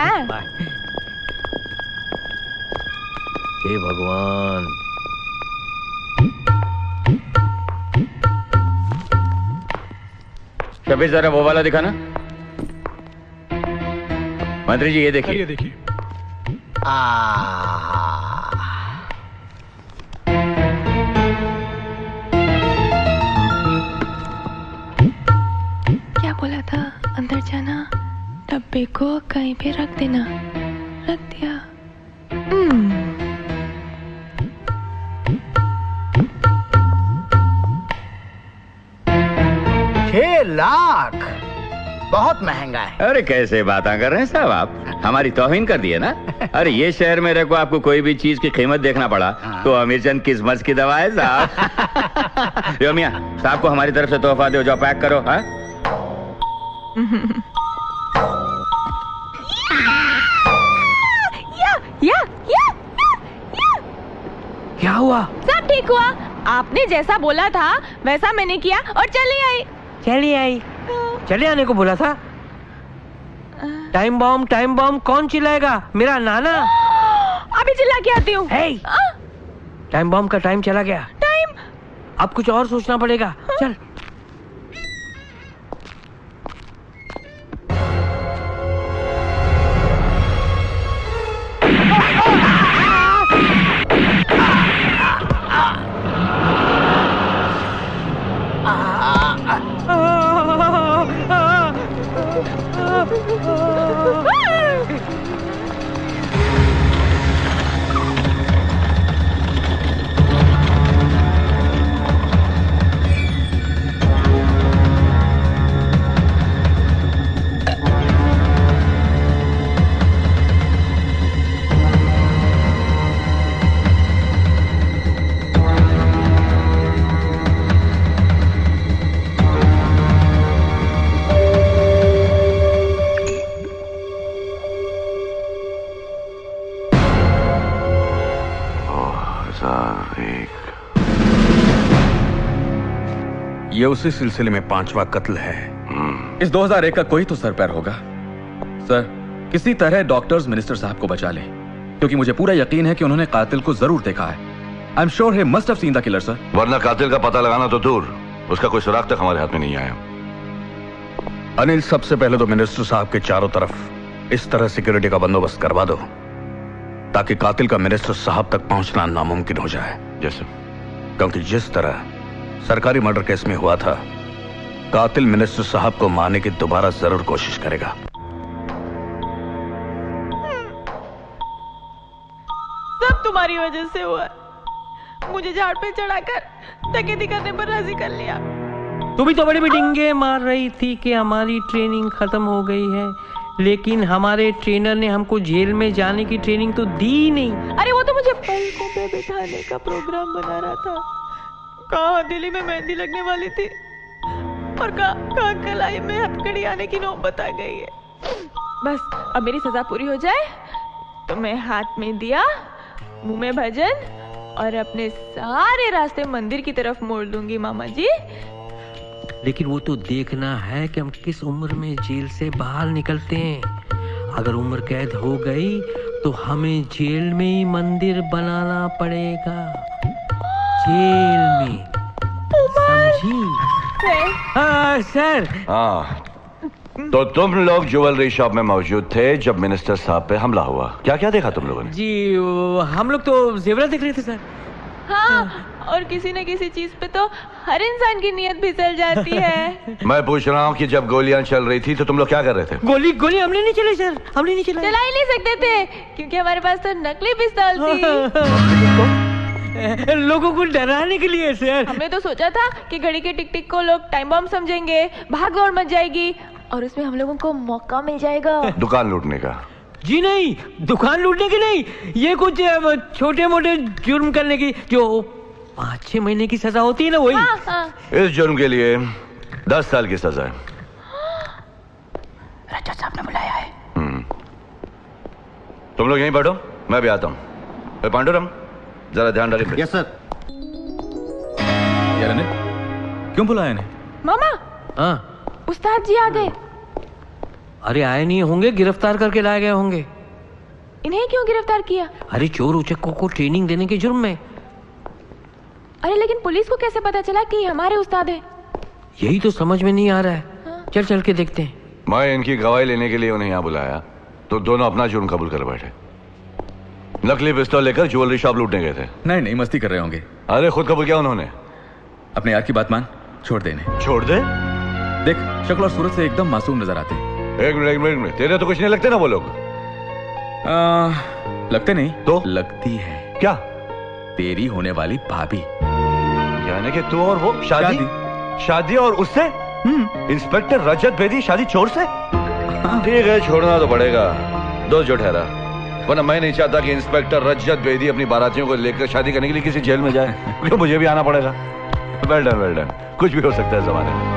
हे भगवान। कबीर जरा वो वाला दिखाना। मंत्री जी ये देखिए। क्या बोला था? अंदर जाना, डब्बे को कहीं पे रख देना। रख दिया। 6 लाख बहुत महंगा है। अरे कैसे बातें कर रहे हैं साहब आप, हमारी तौहीन कर दी है ना। अरे ये शहर में को आपको कोई भी चीज की कीमत देखना पड़ा तो अमीरचंद किस्मत की दवा है साहब। यो मियां, साहब को हमारी तरफ से तोहफा दो, जो पैक करो। हाँ क्या हुआ? सब ठीक हुआ। आपने जैसा बोला था वैसा मैंने किया और चली आई। चले आने को बोला था। टाइम बम कौन चिल्लाएगा? मेरा नाना। अभी चिल्ला के आती हूँ। टाइम बम का टाइम चला गया। टाइम? अब कुछ और सोचना पड़ेगा। चल। ये उसी सिलसिले में 5वां कत्ल है। इस 2001 का कोई तो सर पैर होगा। सर, किसी तरह डॉक्टर्स मिनिस्टर साहब को बचा लें, क्योंकि मुझे पूरा यकीन है कि उन्होंने कातिल को जरूर देखा है। I am sure he must have seen the killer, sir. वरना कातिल का पता लगाना तो दूर, उसका कोई सुराग तक हमारे हाथ में नहीं आया। अनिल, सबसे पहले तो मिनिस्टर साहब के चारों तरफ इस तरह सिक्योरिटी का बंदोबस्त करवा दो ताकि कातिल का मिनिस्टर साहब तक पहुंचना नामुमकिन हो जाए। जैसे? क्योंकि जिस तरह सरकारी मर्डर केस में हुआ था, कातिल मिनिस्टर साहब को मारने की दोबारा जरूर कोशिश करेगा। सब तुम्हारी वजह से हुआ। मुझे झाड़ पे चढ़ाकर डकैती करने पर राजी कर लिया। तू भी तो बड़ी डिंगे मार रही थी कि हमारी ट्रेनिंग खत्म हो गई है, लेकिन हमारे ट्रेनर ने हमको जेल में जाने की ट्रेनिंग तो दी नहीं। अरे वो तो मुझे पलकों पे बिठाने का प्रोग्राम बना रहा था। कहाँ दिल्ली में मेहंदी लगने वाली थी और कहाँ कलाई में हथकड़ी आने की नौबत आ गई है। बस अब मेरी सजा पूरी हो जाए तो मैं हाथ में दिया, मुंह में भजन और अपने सारे रास्ते मंदिर की तरफ मोड़ दूंगी मामा जी। लेकिन वो तो देखना है कि हम किस उम्र में जेल से बाहर निकलते हैं। अगर उम्र कैद हो गई तो हमें जेल में ही मंदिर बनाना पड़ेगा, जेल में, समझी? हाँ सर। हाँ, तो तुम लोग ज्वेलरी शॉप में मौजूद थे जब मिनिस्टर साहब पे हमला हुआ। क्या क्या देखा तुम लोगों ने? जी हम लोग तो जेवरात देख रहे थे सर। हाँ, और किसी न किसी चीज पे तो हर इंसान की नियत फिसल जाती है। मैं पूछ रहा हूँ कि जब गोलियां चल रही थी तो तुम लोग क्या कर रहे थे? गोली हमने नहीं चलाई सर, हमने नहीं चलाई। चला ही नहीं सकते थे क्योंकि हमारे पास तो नकली पिस्तौल थी। लोगों को डराने के लिए सर। हमने तो सोचा था कि घड़ी के टिक टिक को लोग टाइम बम समझेंगे, भाग दौड़ मच जाएगी और उसमें हम लोगों को मौका मिल जाएगा दुकान लूटने का। जी नहीं, दुकान लूटने की नहीं, ये कुछ छोटे मोटे जुर्म करने की जो 5-6 महीने की सजा होती है ना, वही। हाँ, हाँ। इस जुर्म के लिए 10 साल की सजा है। रजत साहब ने बुलाया है। तुम लोग यहीं बैठो, मैं भी आता हूँ। पांडुरंग, जरा ध्यान डालिए। Yes sir. यार ने क्यों बुलाया ने? मामा। हाँ। उस्ताद जी आ गए। अरे आए नहीं होंगे, गिरफ्तार करके लाए गए होंगे। इन्हें क्यों गिरफ्तार किया? अरे चोर उचक्कों को ट्रेनिंग देने के जुर्म में। अरे लेकिन पुलिस को कैसे पता चला कि हमारे उस्ताद हैं? यही तो समझ में नहीं आ रहा है। हाँ? चल के देखते हैं। मैं इनकी गवाही लेने के लिए उन्हें यहाँ बुलाया तो दोनों अपना जुर्म कबूल कर बैठे। नकली पिस्तौल लेकर ज्वेलरी शॉप लूटने गए थे। नहीं, मस्ती कर रहे होंगे। अरे खुद कबूल किया उन्होंने। अपने यार की बात मान, छोड़ देने। छोड़ दे? देख, शक्ल और सूरत से एकदम मासूम नजर आते। एक मिनट, तेरे तो कुछ नहीं लगते ना वो लोग? लगते नहीं तो लगती है। क्या? तेरी होने वाली भाभी। यानी कि तू और वो शादी और उससे? इंस्पेक्टर रजत बेदी शादी चोर से? ठीक है, छोड़ना तो पड़ेगा, दोस्त जो ठहरा। वरना मैं नहीं चाहता कि इंस्पेक्टर रजत बेदी अपनी बारातियों को लेकर शादी करने के लिए किसी जेल में जाए, क्यों मुझे भी आना पड़ेगा। वेल डन, कुछ भी हो सकता है जमाने में।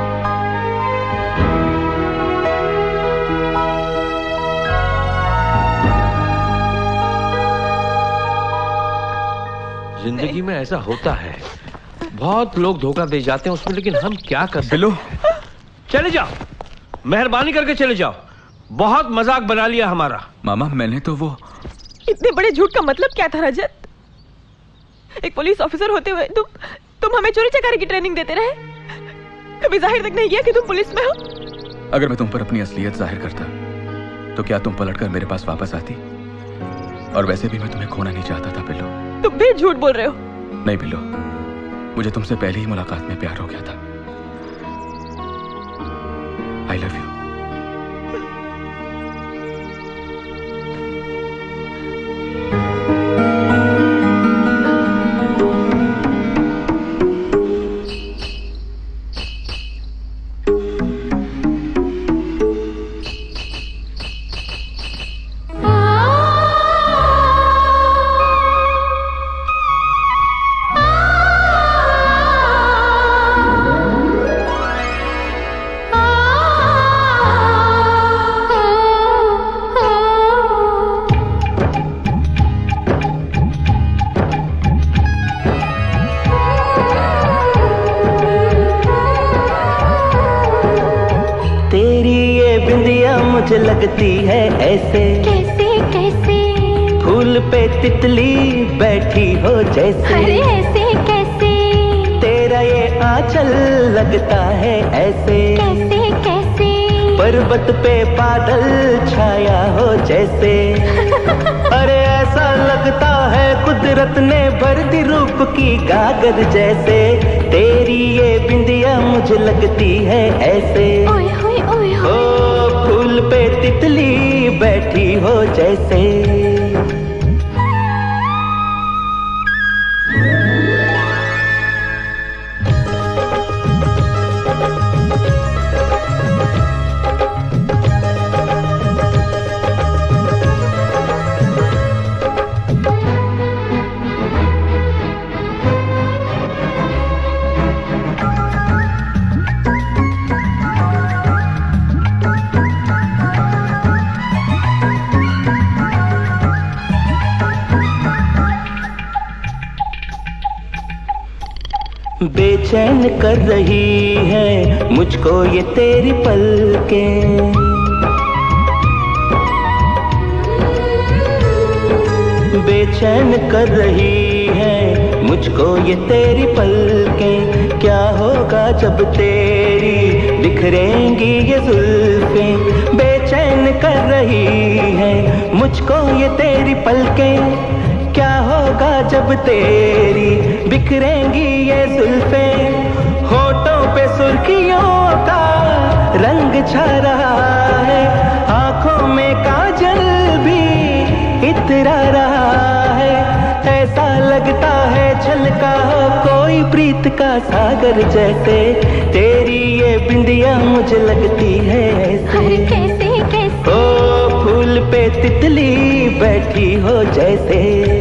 जिंदगी में ऐसा होता है, बहुत लोग धोखा दे जाते हैं उसमें, लेकिन हम क्या कर सकते हैं? चले जाओ, मेहरबानी करके चले जाओ, बहुत मजाक बना लिया हमारा। मामा, मैंने तो वो इतने बड़े झूठ का मतलब क्या था रजत? एक पुलिस ऑफिसर होते हुए तुम हमें चोरी चकारी की ट्रेनिंग देते रहे, कभी जाहिर तक नहीं किया कि तुम पुलिस में हो। अगर मैं तुम पर अपनी असलियत जाहिर करता तो क्या तुम पलटकर मेरे पास वापस आती? और वैसे भी मैं तुम्हें खोना नहीं चाहता था बिल्लो। तुम भी झूठ बोल रहे हो। नहीं बिल्लो, मुझे तुमसे पहले ही मुलाकात में प्यार हो गया था। I love you. तेरी ये बिंदिया मुझे लगती है ऐसे, कैसे कैसे फूल पे तितली बैठी हो जैसे। अरे ऐसे कैसे तेरा ये आंचल लगता है ऐसे, कैसे कैसे पर्वत पे बादल छाया हो जैसे। अरे ऐसा लगता है कुदरत ने भर दी रूप की गागर जैसे। तेरी ये बिंदिया मुझे लगती है ऐसे, ओए होए ओए होए। ओ फूल पे तितली बैठी हो जैसे। बेचैन कर रही है मुझको ये तेरी पलकें, बेचैन कर रही है मुझको ये तेरी पलकें। क्या होगा जब तेरी बिखरेंगी ये जुल्फें। बेचैन कर रही है मुझको ये तेरी पलकें। क्या होगा जब तेरी बिखरेंगी ये जुल्फें। होठों पे सुर्खियों का रंग छा रहा है, आंखों में काजल भी इतरा रहा है। ऐसा लगता है छलका हो कोई प्रीत का सागर जैसे। तेरी ये बिंदिया मुझे लगती है ऐसे, अरे कैसे कैसे ओ फूल पे तितली बैठी हो जैसे।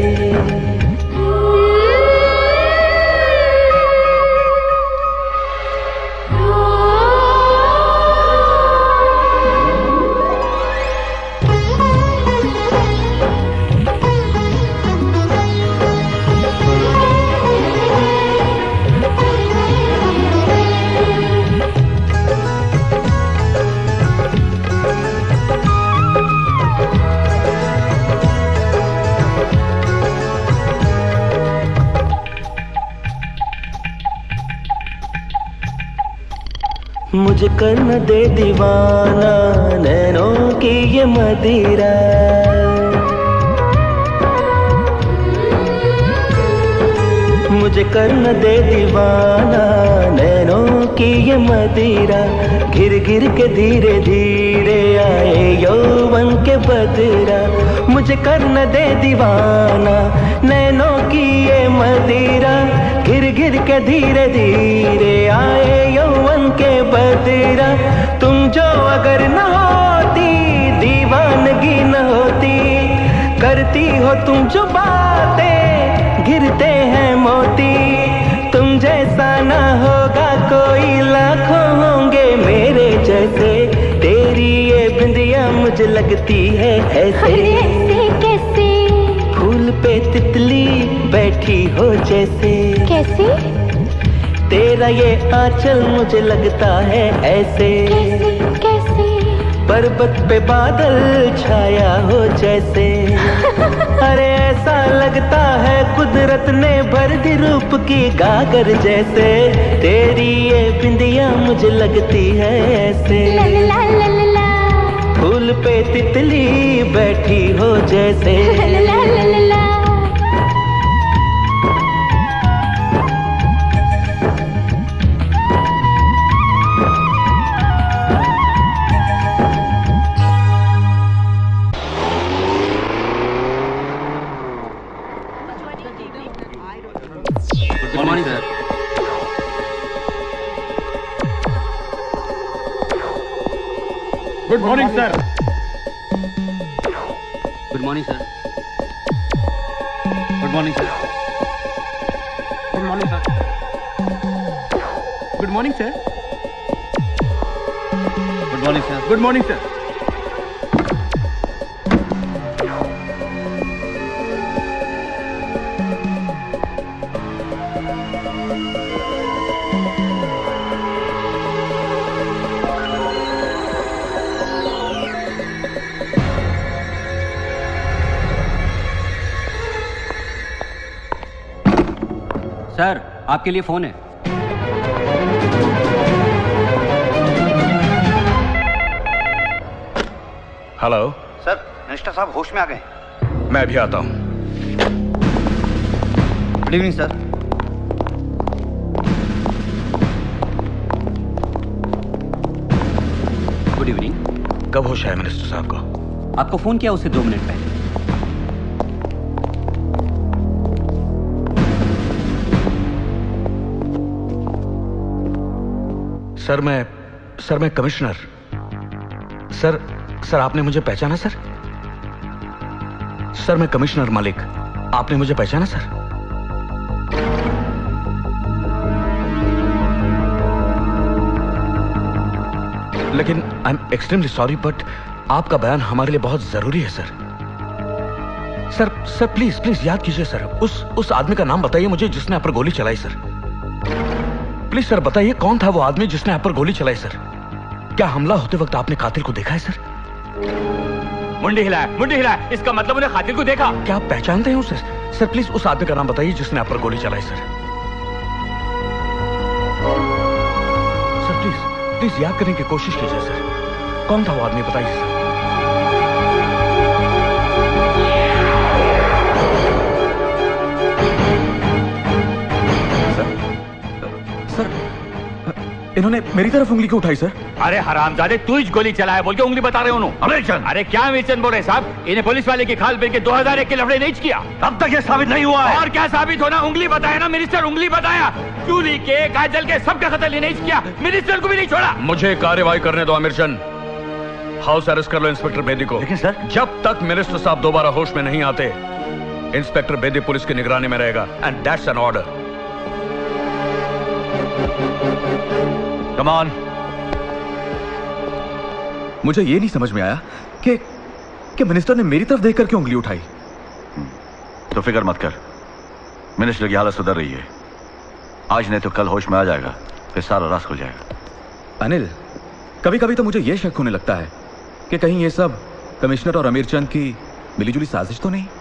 मुझे कर न दे दीवाना नैनों की ये मदिरा। मुझे कर न दे दीवाना नैनों की ये मदिरा। घिर घिर के धीरे धीरे आए यौवन के बदरा। मुझे कर न दे दीवाना नैनों की ये मदिरा। घिर घिर के धीरे धीरे आए यौवन के बदरा। तुम जो अगर न होती दीवानगी न होती। करती हो तुम जो बातें गिरते हैं मोती। तुम जैसा ना होगा कोई लाखों होंगे मेरे जैसे। तेरी ये बिंदिया मुझे लगती है ऐसे, ऐसे कैसे फूल पे तितली बैठी हो जैसे। कैसे तेरा ये आंचल मुझे लगता है ऐसे, कैसे कैसे पर्वत पे बादल छाया हो जैसे। अरे ऐसा लगता है कुदरत ने भर दी रूप की गागर जैसे। तेरी ये बिंदिया मुझे लगती है ऐसे, ला ला ला ला ला। फूल पे तितली बैठी हो जैसे। ला ला ला ला ला। Good morning sir. Good morning sir. Good morning sir. Good morning sir. Good morning sir. Good morning sir. Good morning sir. Good morning sir. Sir, आपके लिए फोन है। हेलो सर, मिनिस्टर साहब होश में आ गए। मैं भी आता हूं। Good evening sir. Good evening. कब होश आया मिनिस्टर साहब को? आपको फोन किया उससे 2 मिनट पहले। सर मैं कमिश्नर। सर आपने मुझे पहचाना सर? सर मैं कमिश्नर मलिक। आपने मुझे पहचाना सर? लेकिन I am extremely sorry but आपका बयान हमारे लिए बहुत जरूरी है सर। सर प्लीज याद कीजिए सर, उस आदमी का नाम बताइए मुझे जिसने आप पर गोली चलाई सर। प्लीज सर बताइए कौन था वो आदमी जिसने आप पर गोली चलाई सर? क्या हमला होते वक्त आपने कातिल को देखा है सर? मुंडी हिलाया, इसका मतलब उन्हें कातिल को देखा। क्या आप पहचानते हैं उसे? सर प्लीज उस आदमी का नाम बताइए जिसने आप पर गोली चलाई सर। सर प्लीज याद करने की कोशिश कीजिए सर, कौन था वो आदमी बताइए सर। इन्होंने मेरी तरफ उंगली क्यों उठाई सर? अरे हरामजादे, तू ही गोली चलाया बोल के उंगली बता रहे हो उन्होंने। अरे क्या अमीरचंद बोल रहे साहब? इन्हें पुलिस वाले की खाल पहन के 2001 के लफड़े नहीं किया। अब तक ये साबित नहीं हुआ है। और क्या साबित होना? उंगली बताया ना मिनिस्टर, उंगली बताया। चूली के, काजल के, सबका कत्ल नहीं किया, मिनिस्टर को भी नहीं छोड़ा। मुझे कार्रवाई करने दो अमीरचंद। हाउस अरेस्ट कर लो इंस्पेक्टर बेदी को। लेकिन सर, जब तक मिनिस्टर साहब दोबारा होश में नहीं आते, इंस्पेक्टर बेदी पुलिस की निगरानी में रहेगा and that's an order. Come on. मुझे ये नहीं समझ में आया कि मिनिस्टर ने मेरी तरफ देखकर क्यों उंगली उठाई। तो फिक्र मत कर, मिनिस्टर की हालत सुधर रही है। आज नहीं तो कल होश में आ जाएगा, फिर सारा रास खुल जाएगा। अनिल, कभी कभी तो मुझे यह शक होने लगता है कि कहीं ये सब कमिश्नर और अमीरचंद की मिलीजुली साजिश तो नहीं।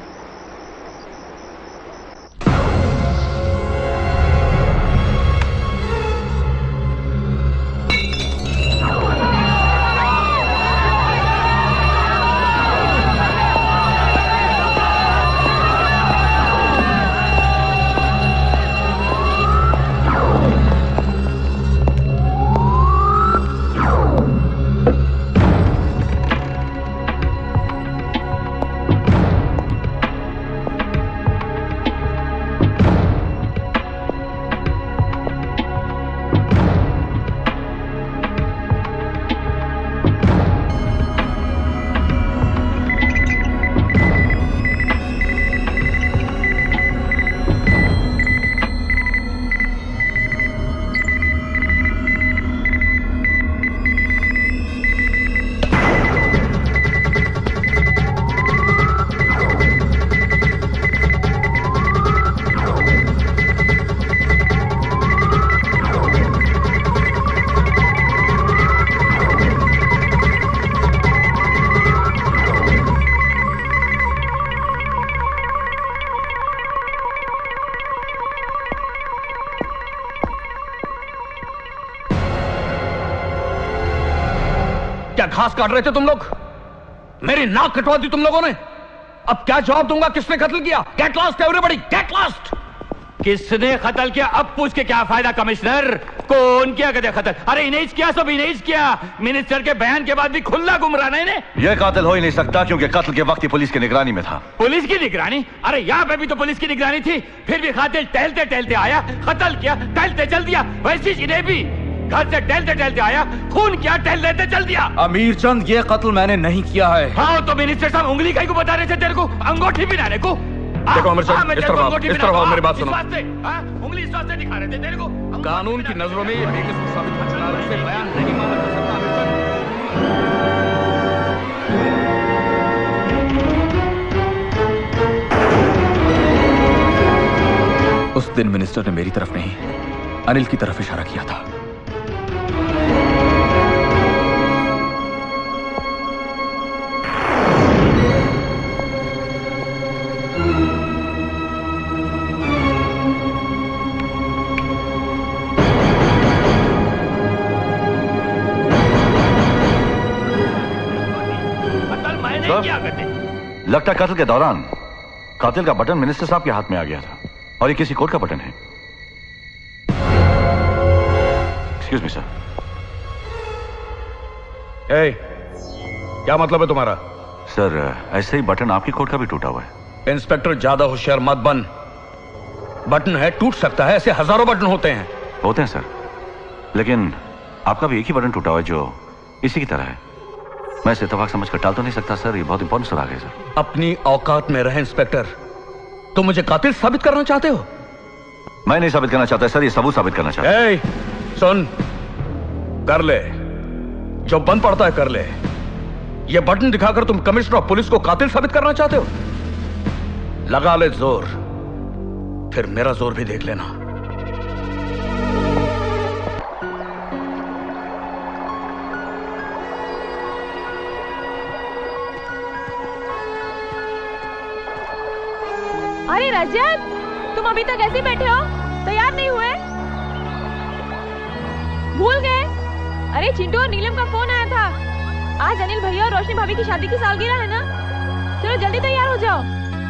क्या घास काट रहे थे तुम लोग? मेरी नाक कटवा दी तुम लोगों ने। अब क्या जवाब दूंगा किसने कत्ल किया? Get lost everybody, get lost. किसने कत्ल किया अब पूछ के क्या फायदा कमिश्नर? कौन किया कदे कत्ल? अरे इन्हें किया, सब इन्हें किया। मिनिस्टर के बयान के बाद भी खुला गुमराह इन्हें। यह कातिल हो ही नहीं सकता क्योंकि कत्ल के वक्त ही पुलिस की निगरानी में था। पुलिस की निगरानी? अरे यहाँ पे भी तो पुलिस की निगरानी थी, फिर भी कातिल टहलते टहलते आया, कत्ल किया, टहलते चल दिया। वैसे इन्हें भी घर से टहलते टहलते आया, खून किया, टहलते चल दिया। अमीरचंद, ये कत्ल मैंने नहीं किया है। हाँ तो मिनिस्टर साहब उंगली कहीं को बता रहे थे तेरे को, अंगूठी पिनाने को। देखो अमीरचंद, इस तरफ आओ, मेरी बात सुनो। उंगली इस वास्ते दिखा रहे थे तेरे को। कानून की नजरों में ये बेकसूर साबित हो चुका है, उसे बयान नहीं माना जा सकता अमीरचंद। उस दिन मिनिस्टर ने मेरी तरफ नहीं, अनिल की तरफ इशारा किया था। साहब। क्या करते? लगता है कत्ल के दौरान कातिल का बटन मिनिस्टर साहब के हाथ में आ गया था और ये किसी कोर्ट का बटन है। Excuse me sir. क्या मतलब है तुम्हारा? सर ऐसे ही बटन आपकी कोर्ट का भी टूटा हुआ है। इंस्पेक्टर ज्यादा होशियार मत बन। बटन है, टूट सकता है, ऐसे हजारों बटन होते हैं। होते हैं सर, लेकिन आपका भी एक ही बटन टूटा हुआ है जो इसी की तरह है। मैं इसे इत्तेफाक समझकर टाल तो नहीं सकता सर, ये बहुत इंपॉर्टेंट सुराग है सर। अपनी औकात में रहे इंस्पेक्टर। तुम मुझे कातिल साबित करना चाहते हो? मैं नहीं साबित करना चाहता सर, ये सबूत साबित करना चाहता हूं। सुन, कर ले जो बन पड़ता है, कर ले। ये बटन दिखाकर तुम कमिश्नर ऑफ पुलिस को कातिल साबित करना चाहते हो? लगा ले जोर, फिर मेरा जोर भी देख लेना। अरे रजत, तुम अभी तक ऐसे बैठे हो, तैयार नहीं हुए? भूल गए? अरे चिंटू और नीलम का फोन आया था। आज अनिल भैया और रोशनी भाभी की शादी की सालगिरह है ना, चलो जल्दी तैयार हो जाओ।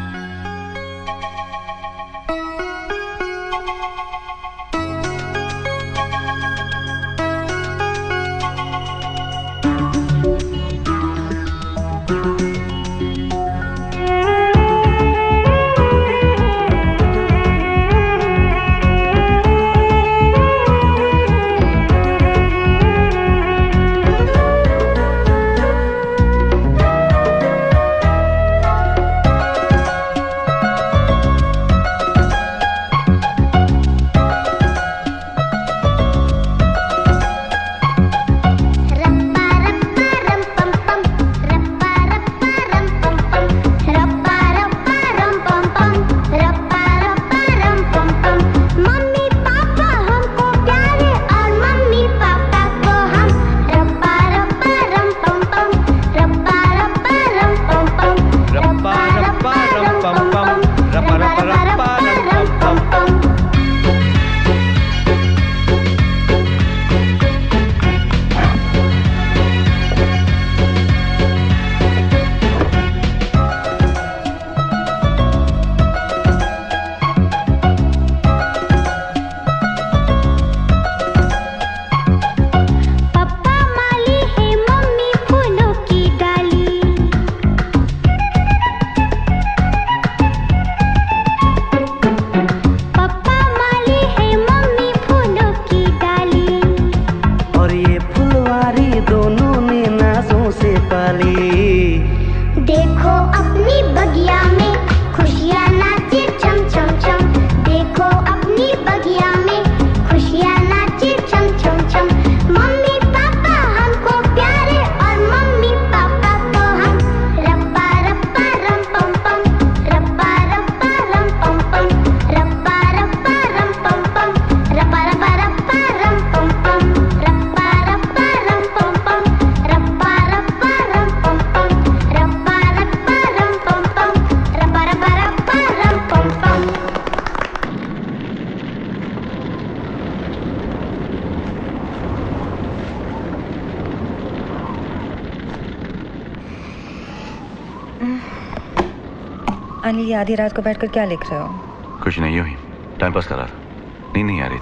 अनिल, ये आधी रात को बैठकर क्या लिख रहे हो? कुछ नहीं, यूं ही टाइम पास कर रहा था। नींद नहीं आ रही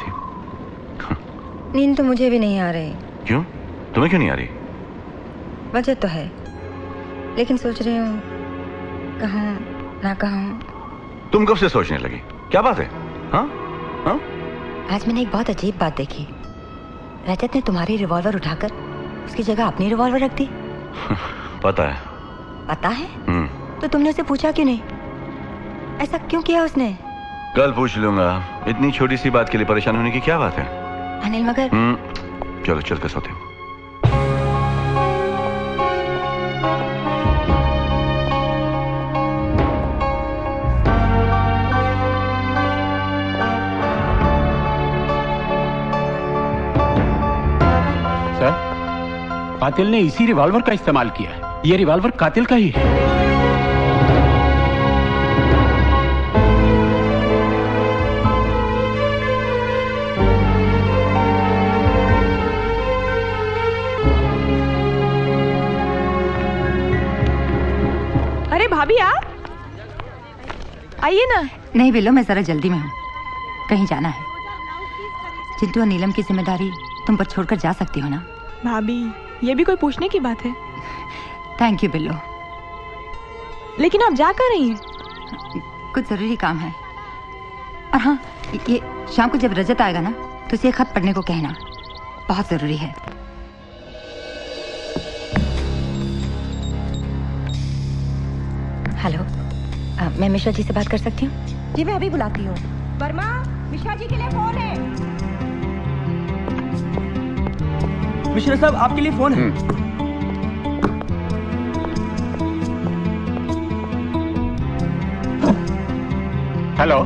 थी। नींद तो मुझे भी नहीं आ रही। क्यों? तुम्हें क्यों नहीं आ रही? वजह तो है, लेकिन सोच रही हूँ कहूँ ना कहूँ। तुम कब से सोचने लगी? क्या बात है? हाँ? हाँ? आज मैंने एक बहुत अजीब बात देखी। रजत ने तुम्हारी रिवॉल्वर उठाकर उसकी जगह अपनी रिवॉल्वर रख दी। पता है। पता है? तो तुमने उसे पूछा क्यों नहीं? ऐसा क्यों किया उसने? कल पूछ लूंगा। इतनी छोटी सी बात के लिए परेशान होने की क्या बात है? अनिल मगर चलो चल कर सोते हैं। सर, कातिल ने इसी रिवॉल्वर का इस्तेमाल किया है। ये रिवॉल्वर कातिल का ही है। अरे भाभी आप आइए ना। नहीं बिल्लो, मैं जरा जल्दी में हूँ, कहीं जाना है। चिंटू और नीलम की जिम्मेदारी तुम पर छोड़कर जा सकती हो ना? भाभी ये भी कोई पूछने की बात है? थैंक यू बिल्लो। लेकिन आप जा कर रही हैं? कुछ जरूरी काम है। और हाँ, ये शाम को जब रजत आएगा ना तो उसे खत पढ़ने को कहना, बहुत जरूरी है। हेलो, मैं मिश्रा जी से बात कर सकती हूँ? जी मैं अभी बुलाती हूँ। वर्मा, मिश्रा जी के लिए फोन है। मिश्रा साहब आपके लिए फोन है। हेलो।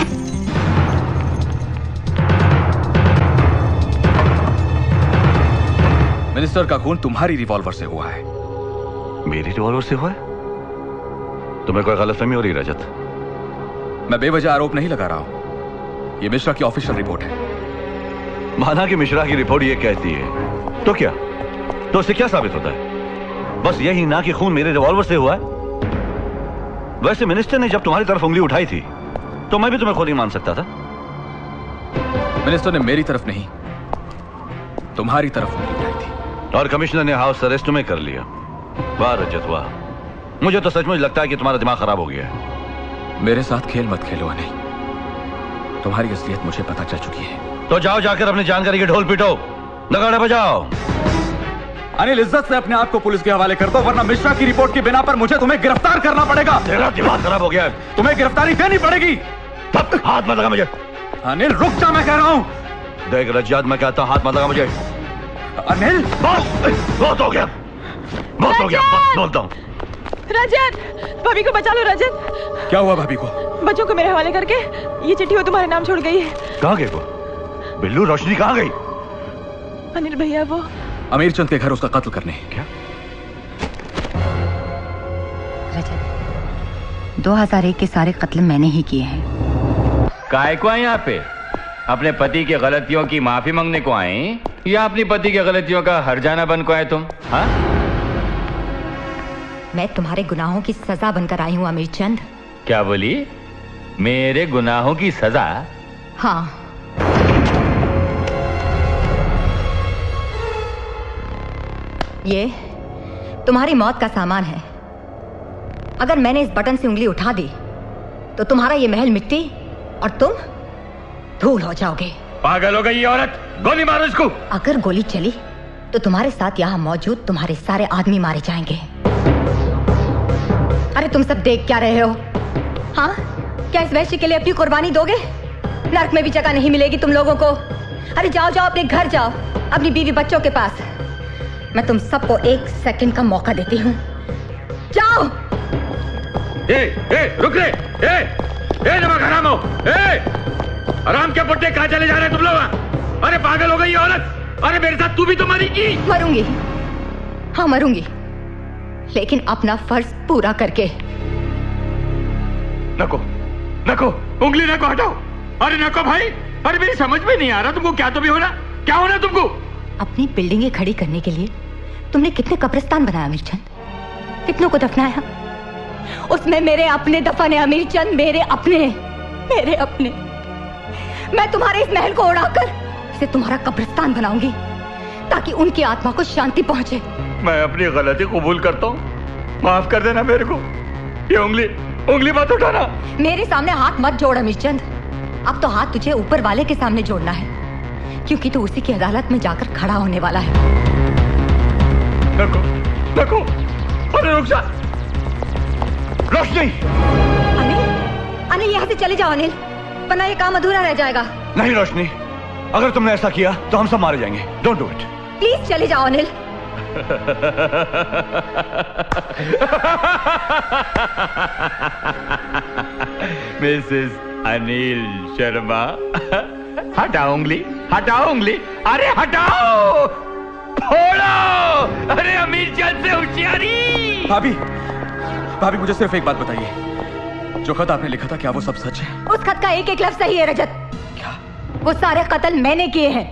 मिनिस्टर का खून तुम्हारी रिवॉल्वर से हुआ है। मेरी रिवॉल्वर से हुआ है? तुम्हें कोई गलतफहमी हो रही रजत? मैं बेवजह आरोप नहीं लगा रहा हूं, यह मिश्रा की ऑफिशियल रिपोर्ट है। माना कि मिश्रा की रिपोर्ट ये कहती है, तो क्या? तो उससे क्या साबित होता है? बस यही ना कि खून मेरे रिवॉल्वर से हुआ है। वैसे मिनिस्टर ने जब तुम्हारी तरफ उंगली उठाई थी तो मैं भी तुम्हें खुद ही मान सकता था। मिनिस्टर ने मेरी तरफ नहीं, तुम्हारी तरफ उंगली उठाई थी। और कमिश्नर ने हाउस अरेस्ट तुम्हें कर लिया। वाह रजत वाह, मुझे तो सचमुच लगता है कि तुम्हारा दिमाग खराब हो गया है। मेरे साथ खेल मत खेलो अनिल, तुम्हारी असलियत मुझे पता चल चुकी है। तो जाओ जाकर अपनी जानकारी के ढोल पिटो, नगाड़े बजाओ। अनिल इज्जत से अपने आप को पुलिस के हवाले कर दो, वरना मिश्रा की रिपोर्ट की बिना पर मुझे तुम्हें गिरफ्तार करना पड़ेगा। तेरा दिमाग खराब हो गया है। तुम्हें गिरफ्तारी देनी पड़ेगी। हाथ मत लगा मुझे। अनिल रुक जा, मैं कह रहा हूं। देख रजत, मैं कहता हूं हाथ मत लगा मुझे। अनिल बहुत हो गया, बहुत हो गया, बस बोलता हूं। रजत, भाभी को बचा लो रजत। क्या हुआ भाभी को? बच्चों को मेरे हवाले करके ये चिट्ठी वो तुम्हारे नाम छोड़ गई है। कहाँ गई वो? बिल्लू, रोशनी कहाँ गई? अनिल भैया वो अमीर चंद के घर उसका कत्ल करने। क्या? रजत, 2001 के सारे कत्ल मैंने ही किए हैं। काय को आए यहाँ पे? अपने पति की गलतियों की माफी मांगने को आए या अपनी पति की गलतियों का हरजाना बन को आए तुम? हाँ? मैं तुम्हारे गुनाहों की सजा बनकर आई हूँ अमीर चंद। क्या बोली? मेरे गुनाहों की सजा? हाँ। ये तुम्हारी मौत का सामान है। अगर मैंने इस बटन से उंगली उठा दी तो तुम्हारा ये महल मिट्टी और तुम धूल हो जाओगे। पागल हो गई ये औरत, गोली मारो इसको। अगर गोली चली तो तुम्हारे साथ यहाँ मौजूद तुम्हारे सारे आदमी मारे जाएंगे। अरे तुम सब देख क्या रहे हो? हाँ, क्या इस वैश्य के लिए अपनी कुर्बानी दोगे? नर्क में भी जगह नहीं मिलेगी तुम लोगों को। अरे जाओ जाओ, अपने घर जाओ, अपनी बीवी बच्चों के पास। मैं तुम सबको 1 सेकंड का मौका देती हूँ, जाओ। रुक रे, नमक हराम हो, आराम के पुट्टे कहाँ चले जा रहे तुम लोग? अरे पागल हो गई ये औरत। अरे मेरे साथ तू भी तो मरेगी। मरूंगी, हाँ मरूंगी, लेकिन अपना फर्ज पूरा करके। नको, नको, उंगली नको हटाओ। अरे नको भाई, अरे मेरी समझ में नहीं आ रहा तुमको क्या तो भी होना, क्या होना तुमको? अपनी बिल्डिंगें खड़ी करने के लिए तुमने कितने कब्रिस्तान बनाया अमीर चंद? कितनों को दफनाया? उसमें मेरे अपने दफन है अमीर चंद, मेरे अपने, मेरे अपने। मैं तुम्हारे इस महल को उड़ाकर इसे तुम्हारा कब्रिस्तान बनाऊंगी ताकि उनकी आत्मा को शांति पहुंचे। मैं अपनी गलती कबूल करता हूँ, माफ कर देना मेरे को। ये उंगली मत उठाना। मेरे सामने हाथ मत जोड़ अमीर चंद। अब तो हाथ तुझे ऊपर वाले के सामने जोड़ना है, क्योंकि तू उसी की अदालत में जाकर खड़ा होने वाला है। नको, नको, अरे रुक जा। रोशनी! अनिल यहाँ से चले जाओ अनिल, वरना ये काम अधूरा रह जाएगा। नहीं रोशनी, अगर तुमने ऐसा किया तो हम सब मारे जाएंगे। Don't do it. प्लीज चले जाओ अनिल। मिसेस अनिल शर्मा, हटाओ उंगली, हटाओ उंगली, अरे हटाओ, फोड़ो। अरे अमीर चंद से होशियारी। भाभी, भाभी मुझे सिर्फ एक बात बताइए, जो खत आपने लिखा था क्या वो सब सच है? उस खत का एक एक लफ्ज सही है रजत। क्या? वो सारे कत्ल मैंने किए हैं।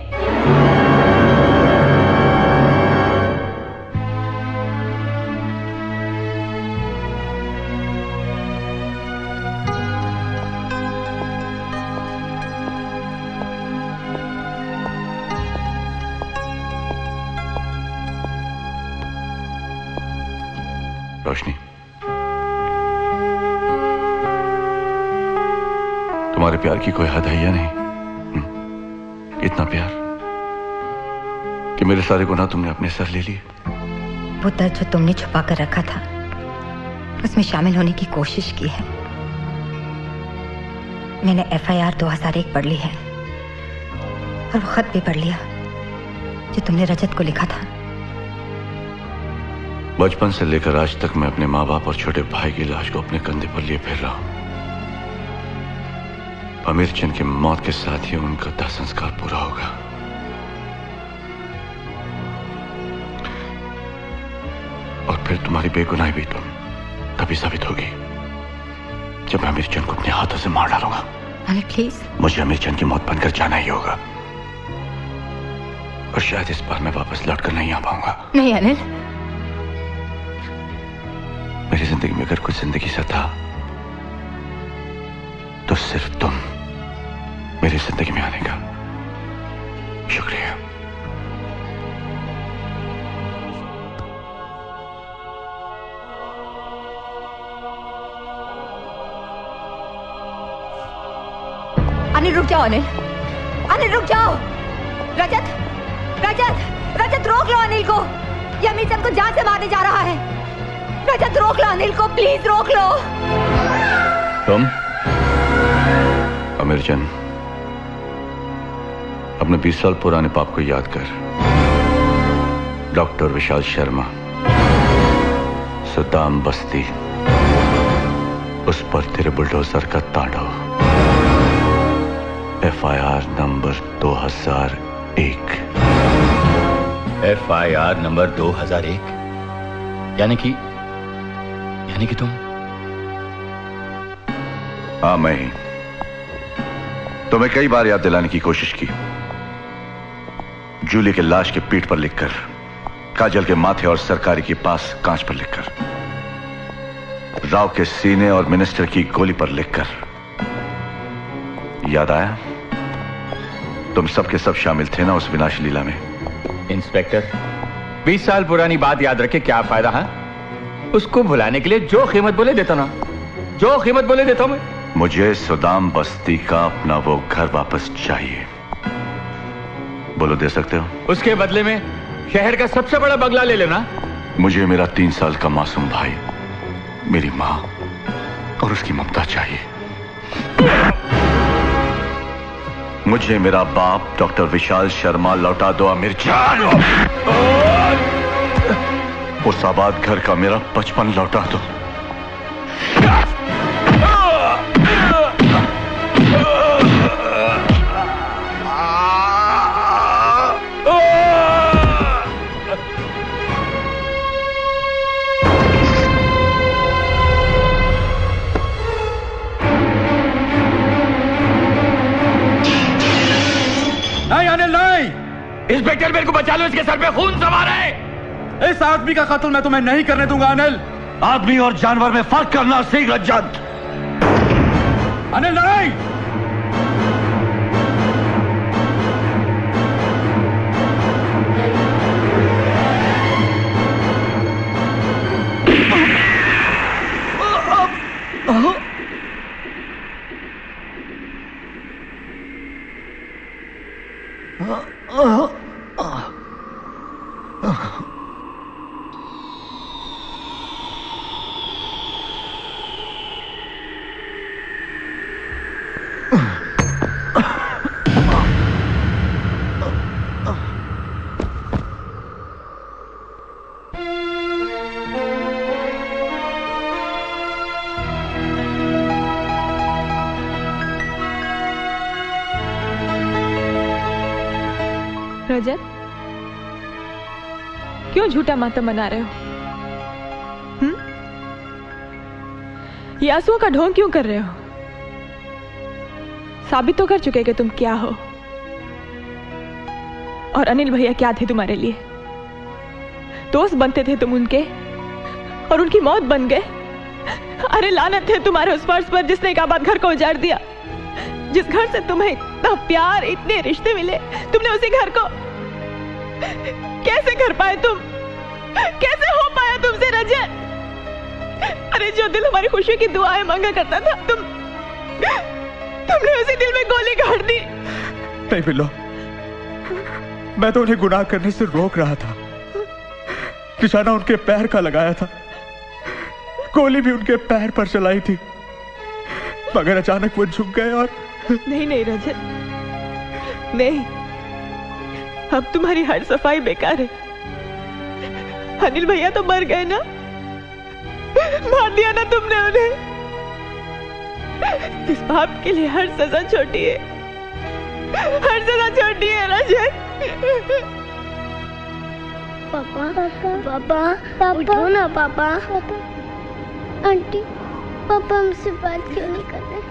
रोशनी, तुम्हारे प्यार की कोई हद है या नहीं? इतना प्यार कि मेरे सारे गुनाह तुमने अपने सर ले लिए। वो दर्द जो तुमने छुपा कर रखा था उसमें शामिल होने की कोशिश की है। मैंने FIR 2001 पढ़ ली है और वो खत भी पढ़ लिया जो तुमने रजत को लिखा था। बचपन से लेकर आज तक मैं अपने माँ बाप और छोटे भाई की लाश को अपने कंधे पर लिए फिर रहा हूं। आमिर चंद की मौत के साथ ही उनका दाह संस्कार पूरा होगा। और फिर तुम्हारी बेगुनाही भी तभी साबित होगी जब मैं आमिर चंद को अपने हाथों से मार डालूंगा। अनिल प्लीज, मुझे आमिर चंद की मौत बनकर जाना ही होगा और शायद इस बार मैं वापस लौटकर नहीं आ पाऊंगा। नहीं अनिल, मेरी जिंदगी में अगर कुछ जिंदगी सा था तो सिर्फ तुम मेरी जिंदगी में आने का। शुक्रिया। अनिल रुक जाओ, अनिल अनिल रुक जाओ। रजत रजत रजत रोक लो अनिल को, ये अमीर चंद को जान से मारने जा रहा है। रजत रोक लो अनिल को, प्लीज रोक लो। तुम आमिर चंद अपने 20 साल पुराने पाप को याद कर। डॉक्टर विशाल शर्मा, सुदाम बस्ती, उस पर तेरे बुलडोजर का तांडव। FIR number 2001। FIR नंबर 2001 यानी कि तुम? हाँ, मैं ही। तुम्हें कई बार याद दिलाने की कोशिश की। जूली के लाश की पीठ पर लिखकर, काजल के माथे और सरकारी के पास कांच पर लिखकर, राव के सीने और मिनिस्टर की गोली पर लिखकर। याद आया? तुम सब के सब शामिल थे ना उस विनाश लीला में। इंस्पेक्टर, 20 साल पुरानी बात याद रखे क्या फायदा है? उसको भुलाने के लिए जो कीमत बोले देता ना, जो कीमत बोले देता हूं मैं। मुझे सुदाम बस्ती का अपना वो घर वापस चाहिए। बोलो, दे सकते हो? उसके बदले में शहर का सबसे बड़ा बंगला ले लेना। मुझे मेरा 3 साल का मासूम भाई, मेरी मां और उसकी ममता चाहिए। मुझे मेरा बाप डॉक्टर विशाल शर्मा लौटा दो आमिर जान। उस आबाद घर का मेरा बचपन लौटा दो। नहीं अनिल नहीं। इंस्पेक्टर, मेरे को बचा लो, इसके सर पे खून सवार है। इस आदमी का कत्ल मैं तुम्हें नहीं करने दूंगा अनिल। आदमी और जानवर में फर्क करना सीख रजत। अनिल नहीं। रजत, क्यों झूठा मातम मना रहे हो? ये आंसुओं का ढोंग क्यों कर रहे हो? साबित तो कर चुके कि तुम क्या हो। और अनिल भैया क्या थे तुम्हारे लिए? दोस्त बनते थे तुम उनके और उनकी मौत बन गए। अरे लानत थे तुम्हारे उस फर्ज पर जिसने एक आबाद घर को उजाड़ दिया। जिस घर से तुम्हें इतना प्यार, इतने रिश्ते मिले, तुमने उसी घर को कैसे कर पाए तुम? कैसे हो पाया तुमसे रजत? अनिल हमारी खुशी की दुआएं मांगा करता था, तुमने उसी दिल में गोली काट दी। नहीं बिल्लो, मैं तो उन्हें गुनाह करने से रोक रहा था। निशाना उनके पैर का लगाया था, गोली भी उनके पैर पर चलाई थी, मगर अचानक वो झुक गए और नहीं रजत, नहीं, अब तुम्हारी हर सफाई बेकार है। अनिल भैया तो मर गए ना, मार दिया ना तुमने उन्हें। इस पाप के लिए हर सजा छोटी है, हर सजा छोटी है रजत। पापा पापा उठो ना पापा। आंटी पापा हमसे बात क्यों नहीं कर रहे?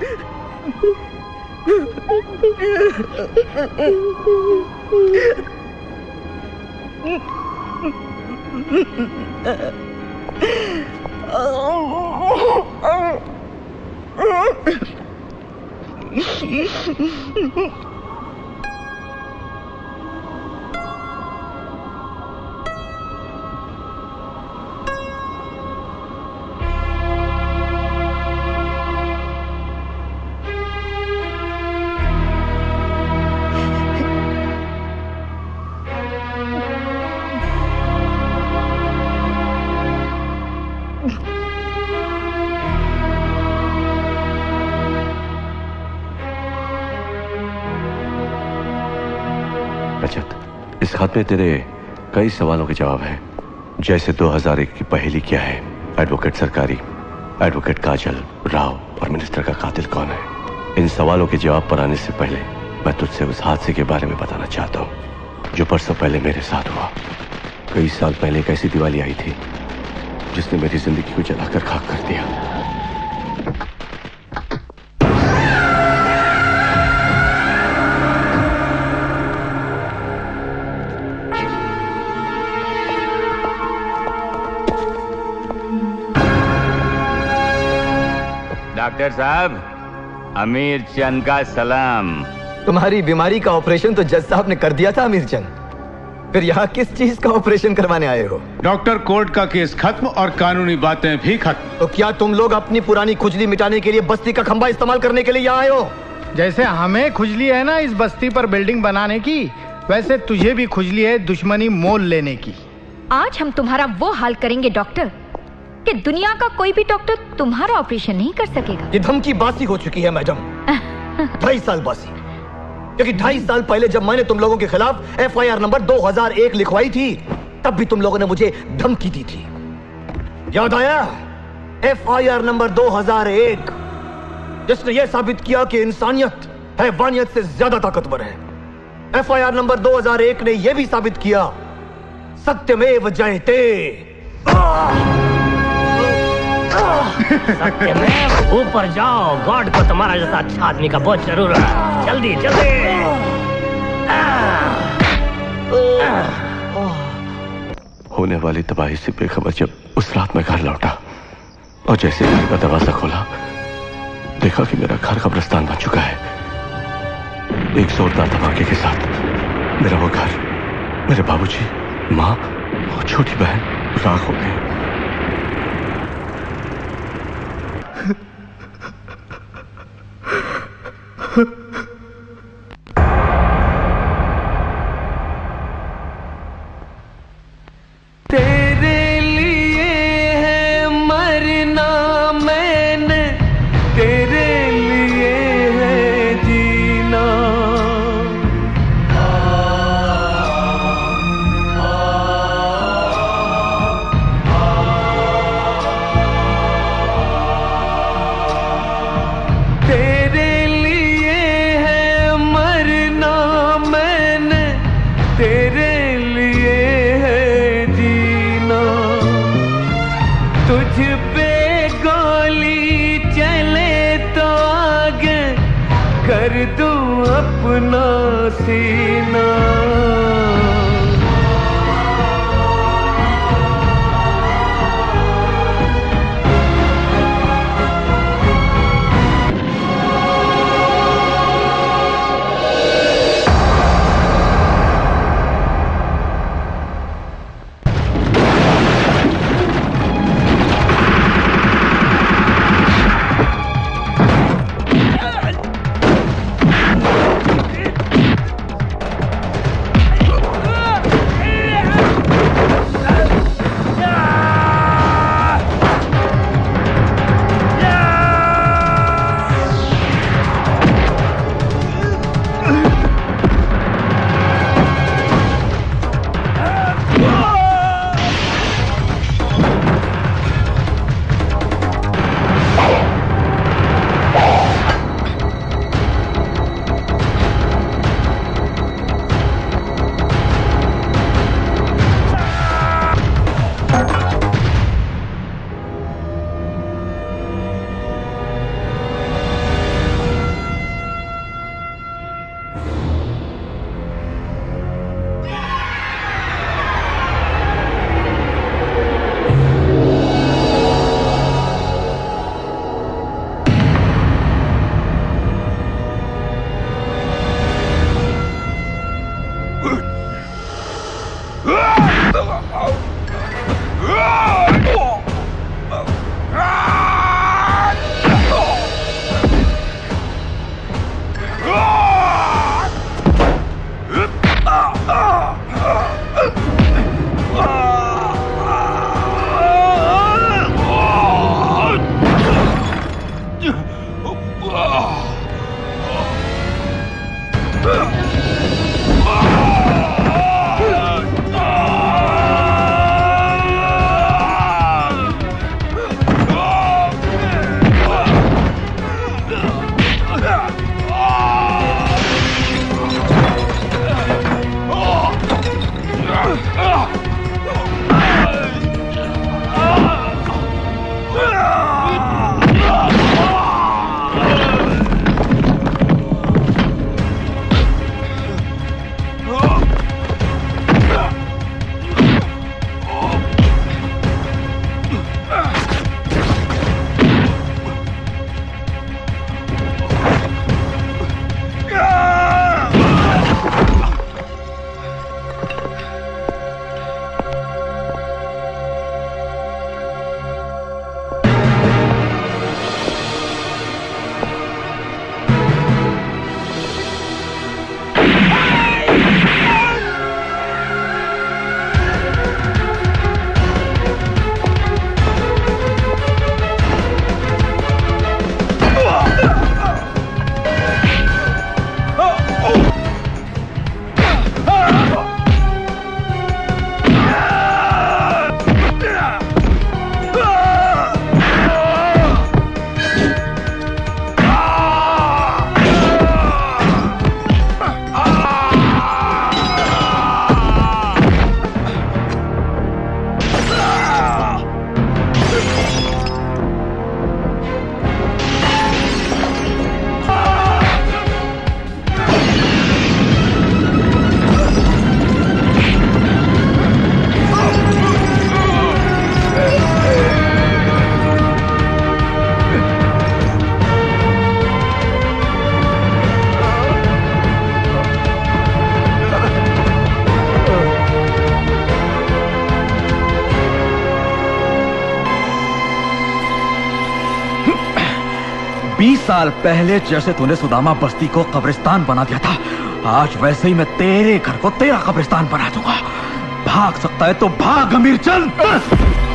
रजत, इस खात में तेरे कई सवालों के जवाब हैं, जैसे 2001 की पहेली क्या है, एडवोकेट सरकारी, एडवोकेट काजल, राव और मिनिस्टर का कातिल कौन है। इन सवालों के जवाब पर आने से पहले मैं तुझसे उस हादसे के बारे में बताना चाहता हूँ जो परसों पहले मेरे साथ हुआ। कई साल पहले एक ऐसी दिवाली आई थी जिसने मेरी जिंदगी को जलाकर खाक कर दिया। डॉक्टर साहब, अमीर चंद का सलाम। तुम्हारी बीमारी का ऑपरेशन तो जज साहब ने कर दिया था अमीर चंद, फिर यहाँ किस चीज का ऑपरेशन करवाने आए हो? डॉक्टर, कोर्ट का केस खत्म और कानूनी बातें भी खत्म। तो क्या तुम लोग अपनी पुरानी खुजली मिटाने के लिए बस्ती का खंबा इस्तेमाल करने के लिए यहाँ आए हो? जैसे हमें खुजली है ना इस बस्ती पर बिल्डिंग बनाने की, वैसे तुझे भी खुजली है दुश्मनी मोल लेने की। आज हम तुम्हारा वो हाल करेंगे डॉक्टर कि दुनिया का कोई भी डॉक्टर तुम्हारा ऑपरेशन नहीं कर सकेगा। ये धमकी बासी हो चुकी है मैडम। 2.5 साल बासी, क्योंकि 2.5 साल पहले जब मैंने तुम लोगों के खिलाफ FIR नंबर 2001 लिखवाई थी, तब भी तुम लोगों ने मुझे धमकी दी थी। याद आया? FIR नंबर 2001, जिसने यह साबित किया कि इंसानियत हैवानियत से ज्यादा ताकतवर है। FIR नंबर 2001 ने यह भी साबित किया सत्यमेव जयते। सत्यमेव, ऊपर जाओ, गॉड को तुम्हारा जैसा अच्छा आदमी का बहुत जरूरत है। जल्दी जल्दी। होने वाली तबाही से बेखबर जब उस रात मैं घर लौटा और जैसे घर का दरवाजा खोला, देखा कि मेरा घर कब्रिस्तान बन चुका है। एक जोरदार धमाके के साथ मेरा वो घर, मेरे बाबूजी, माँ और छोटी बहन राख हो गए। तेरे लिए है मरना मैंने, तेरे लिए है जीना। तेरे लिए है मरना मैंने, तेरे लिए है जीना। तुझ पे गोली चले तो आगे कर दूं अपना सीना। 20 साल पहले जैसे तूने सुदामा बस्ती को कब्रिस्तान बना दिया था, आज वैसे ही मैं तेरे घर को तेरा कब्रिस्तान बना दूंगा। भाग सकता है तो भाग अमीरचंद।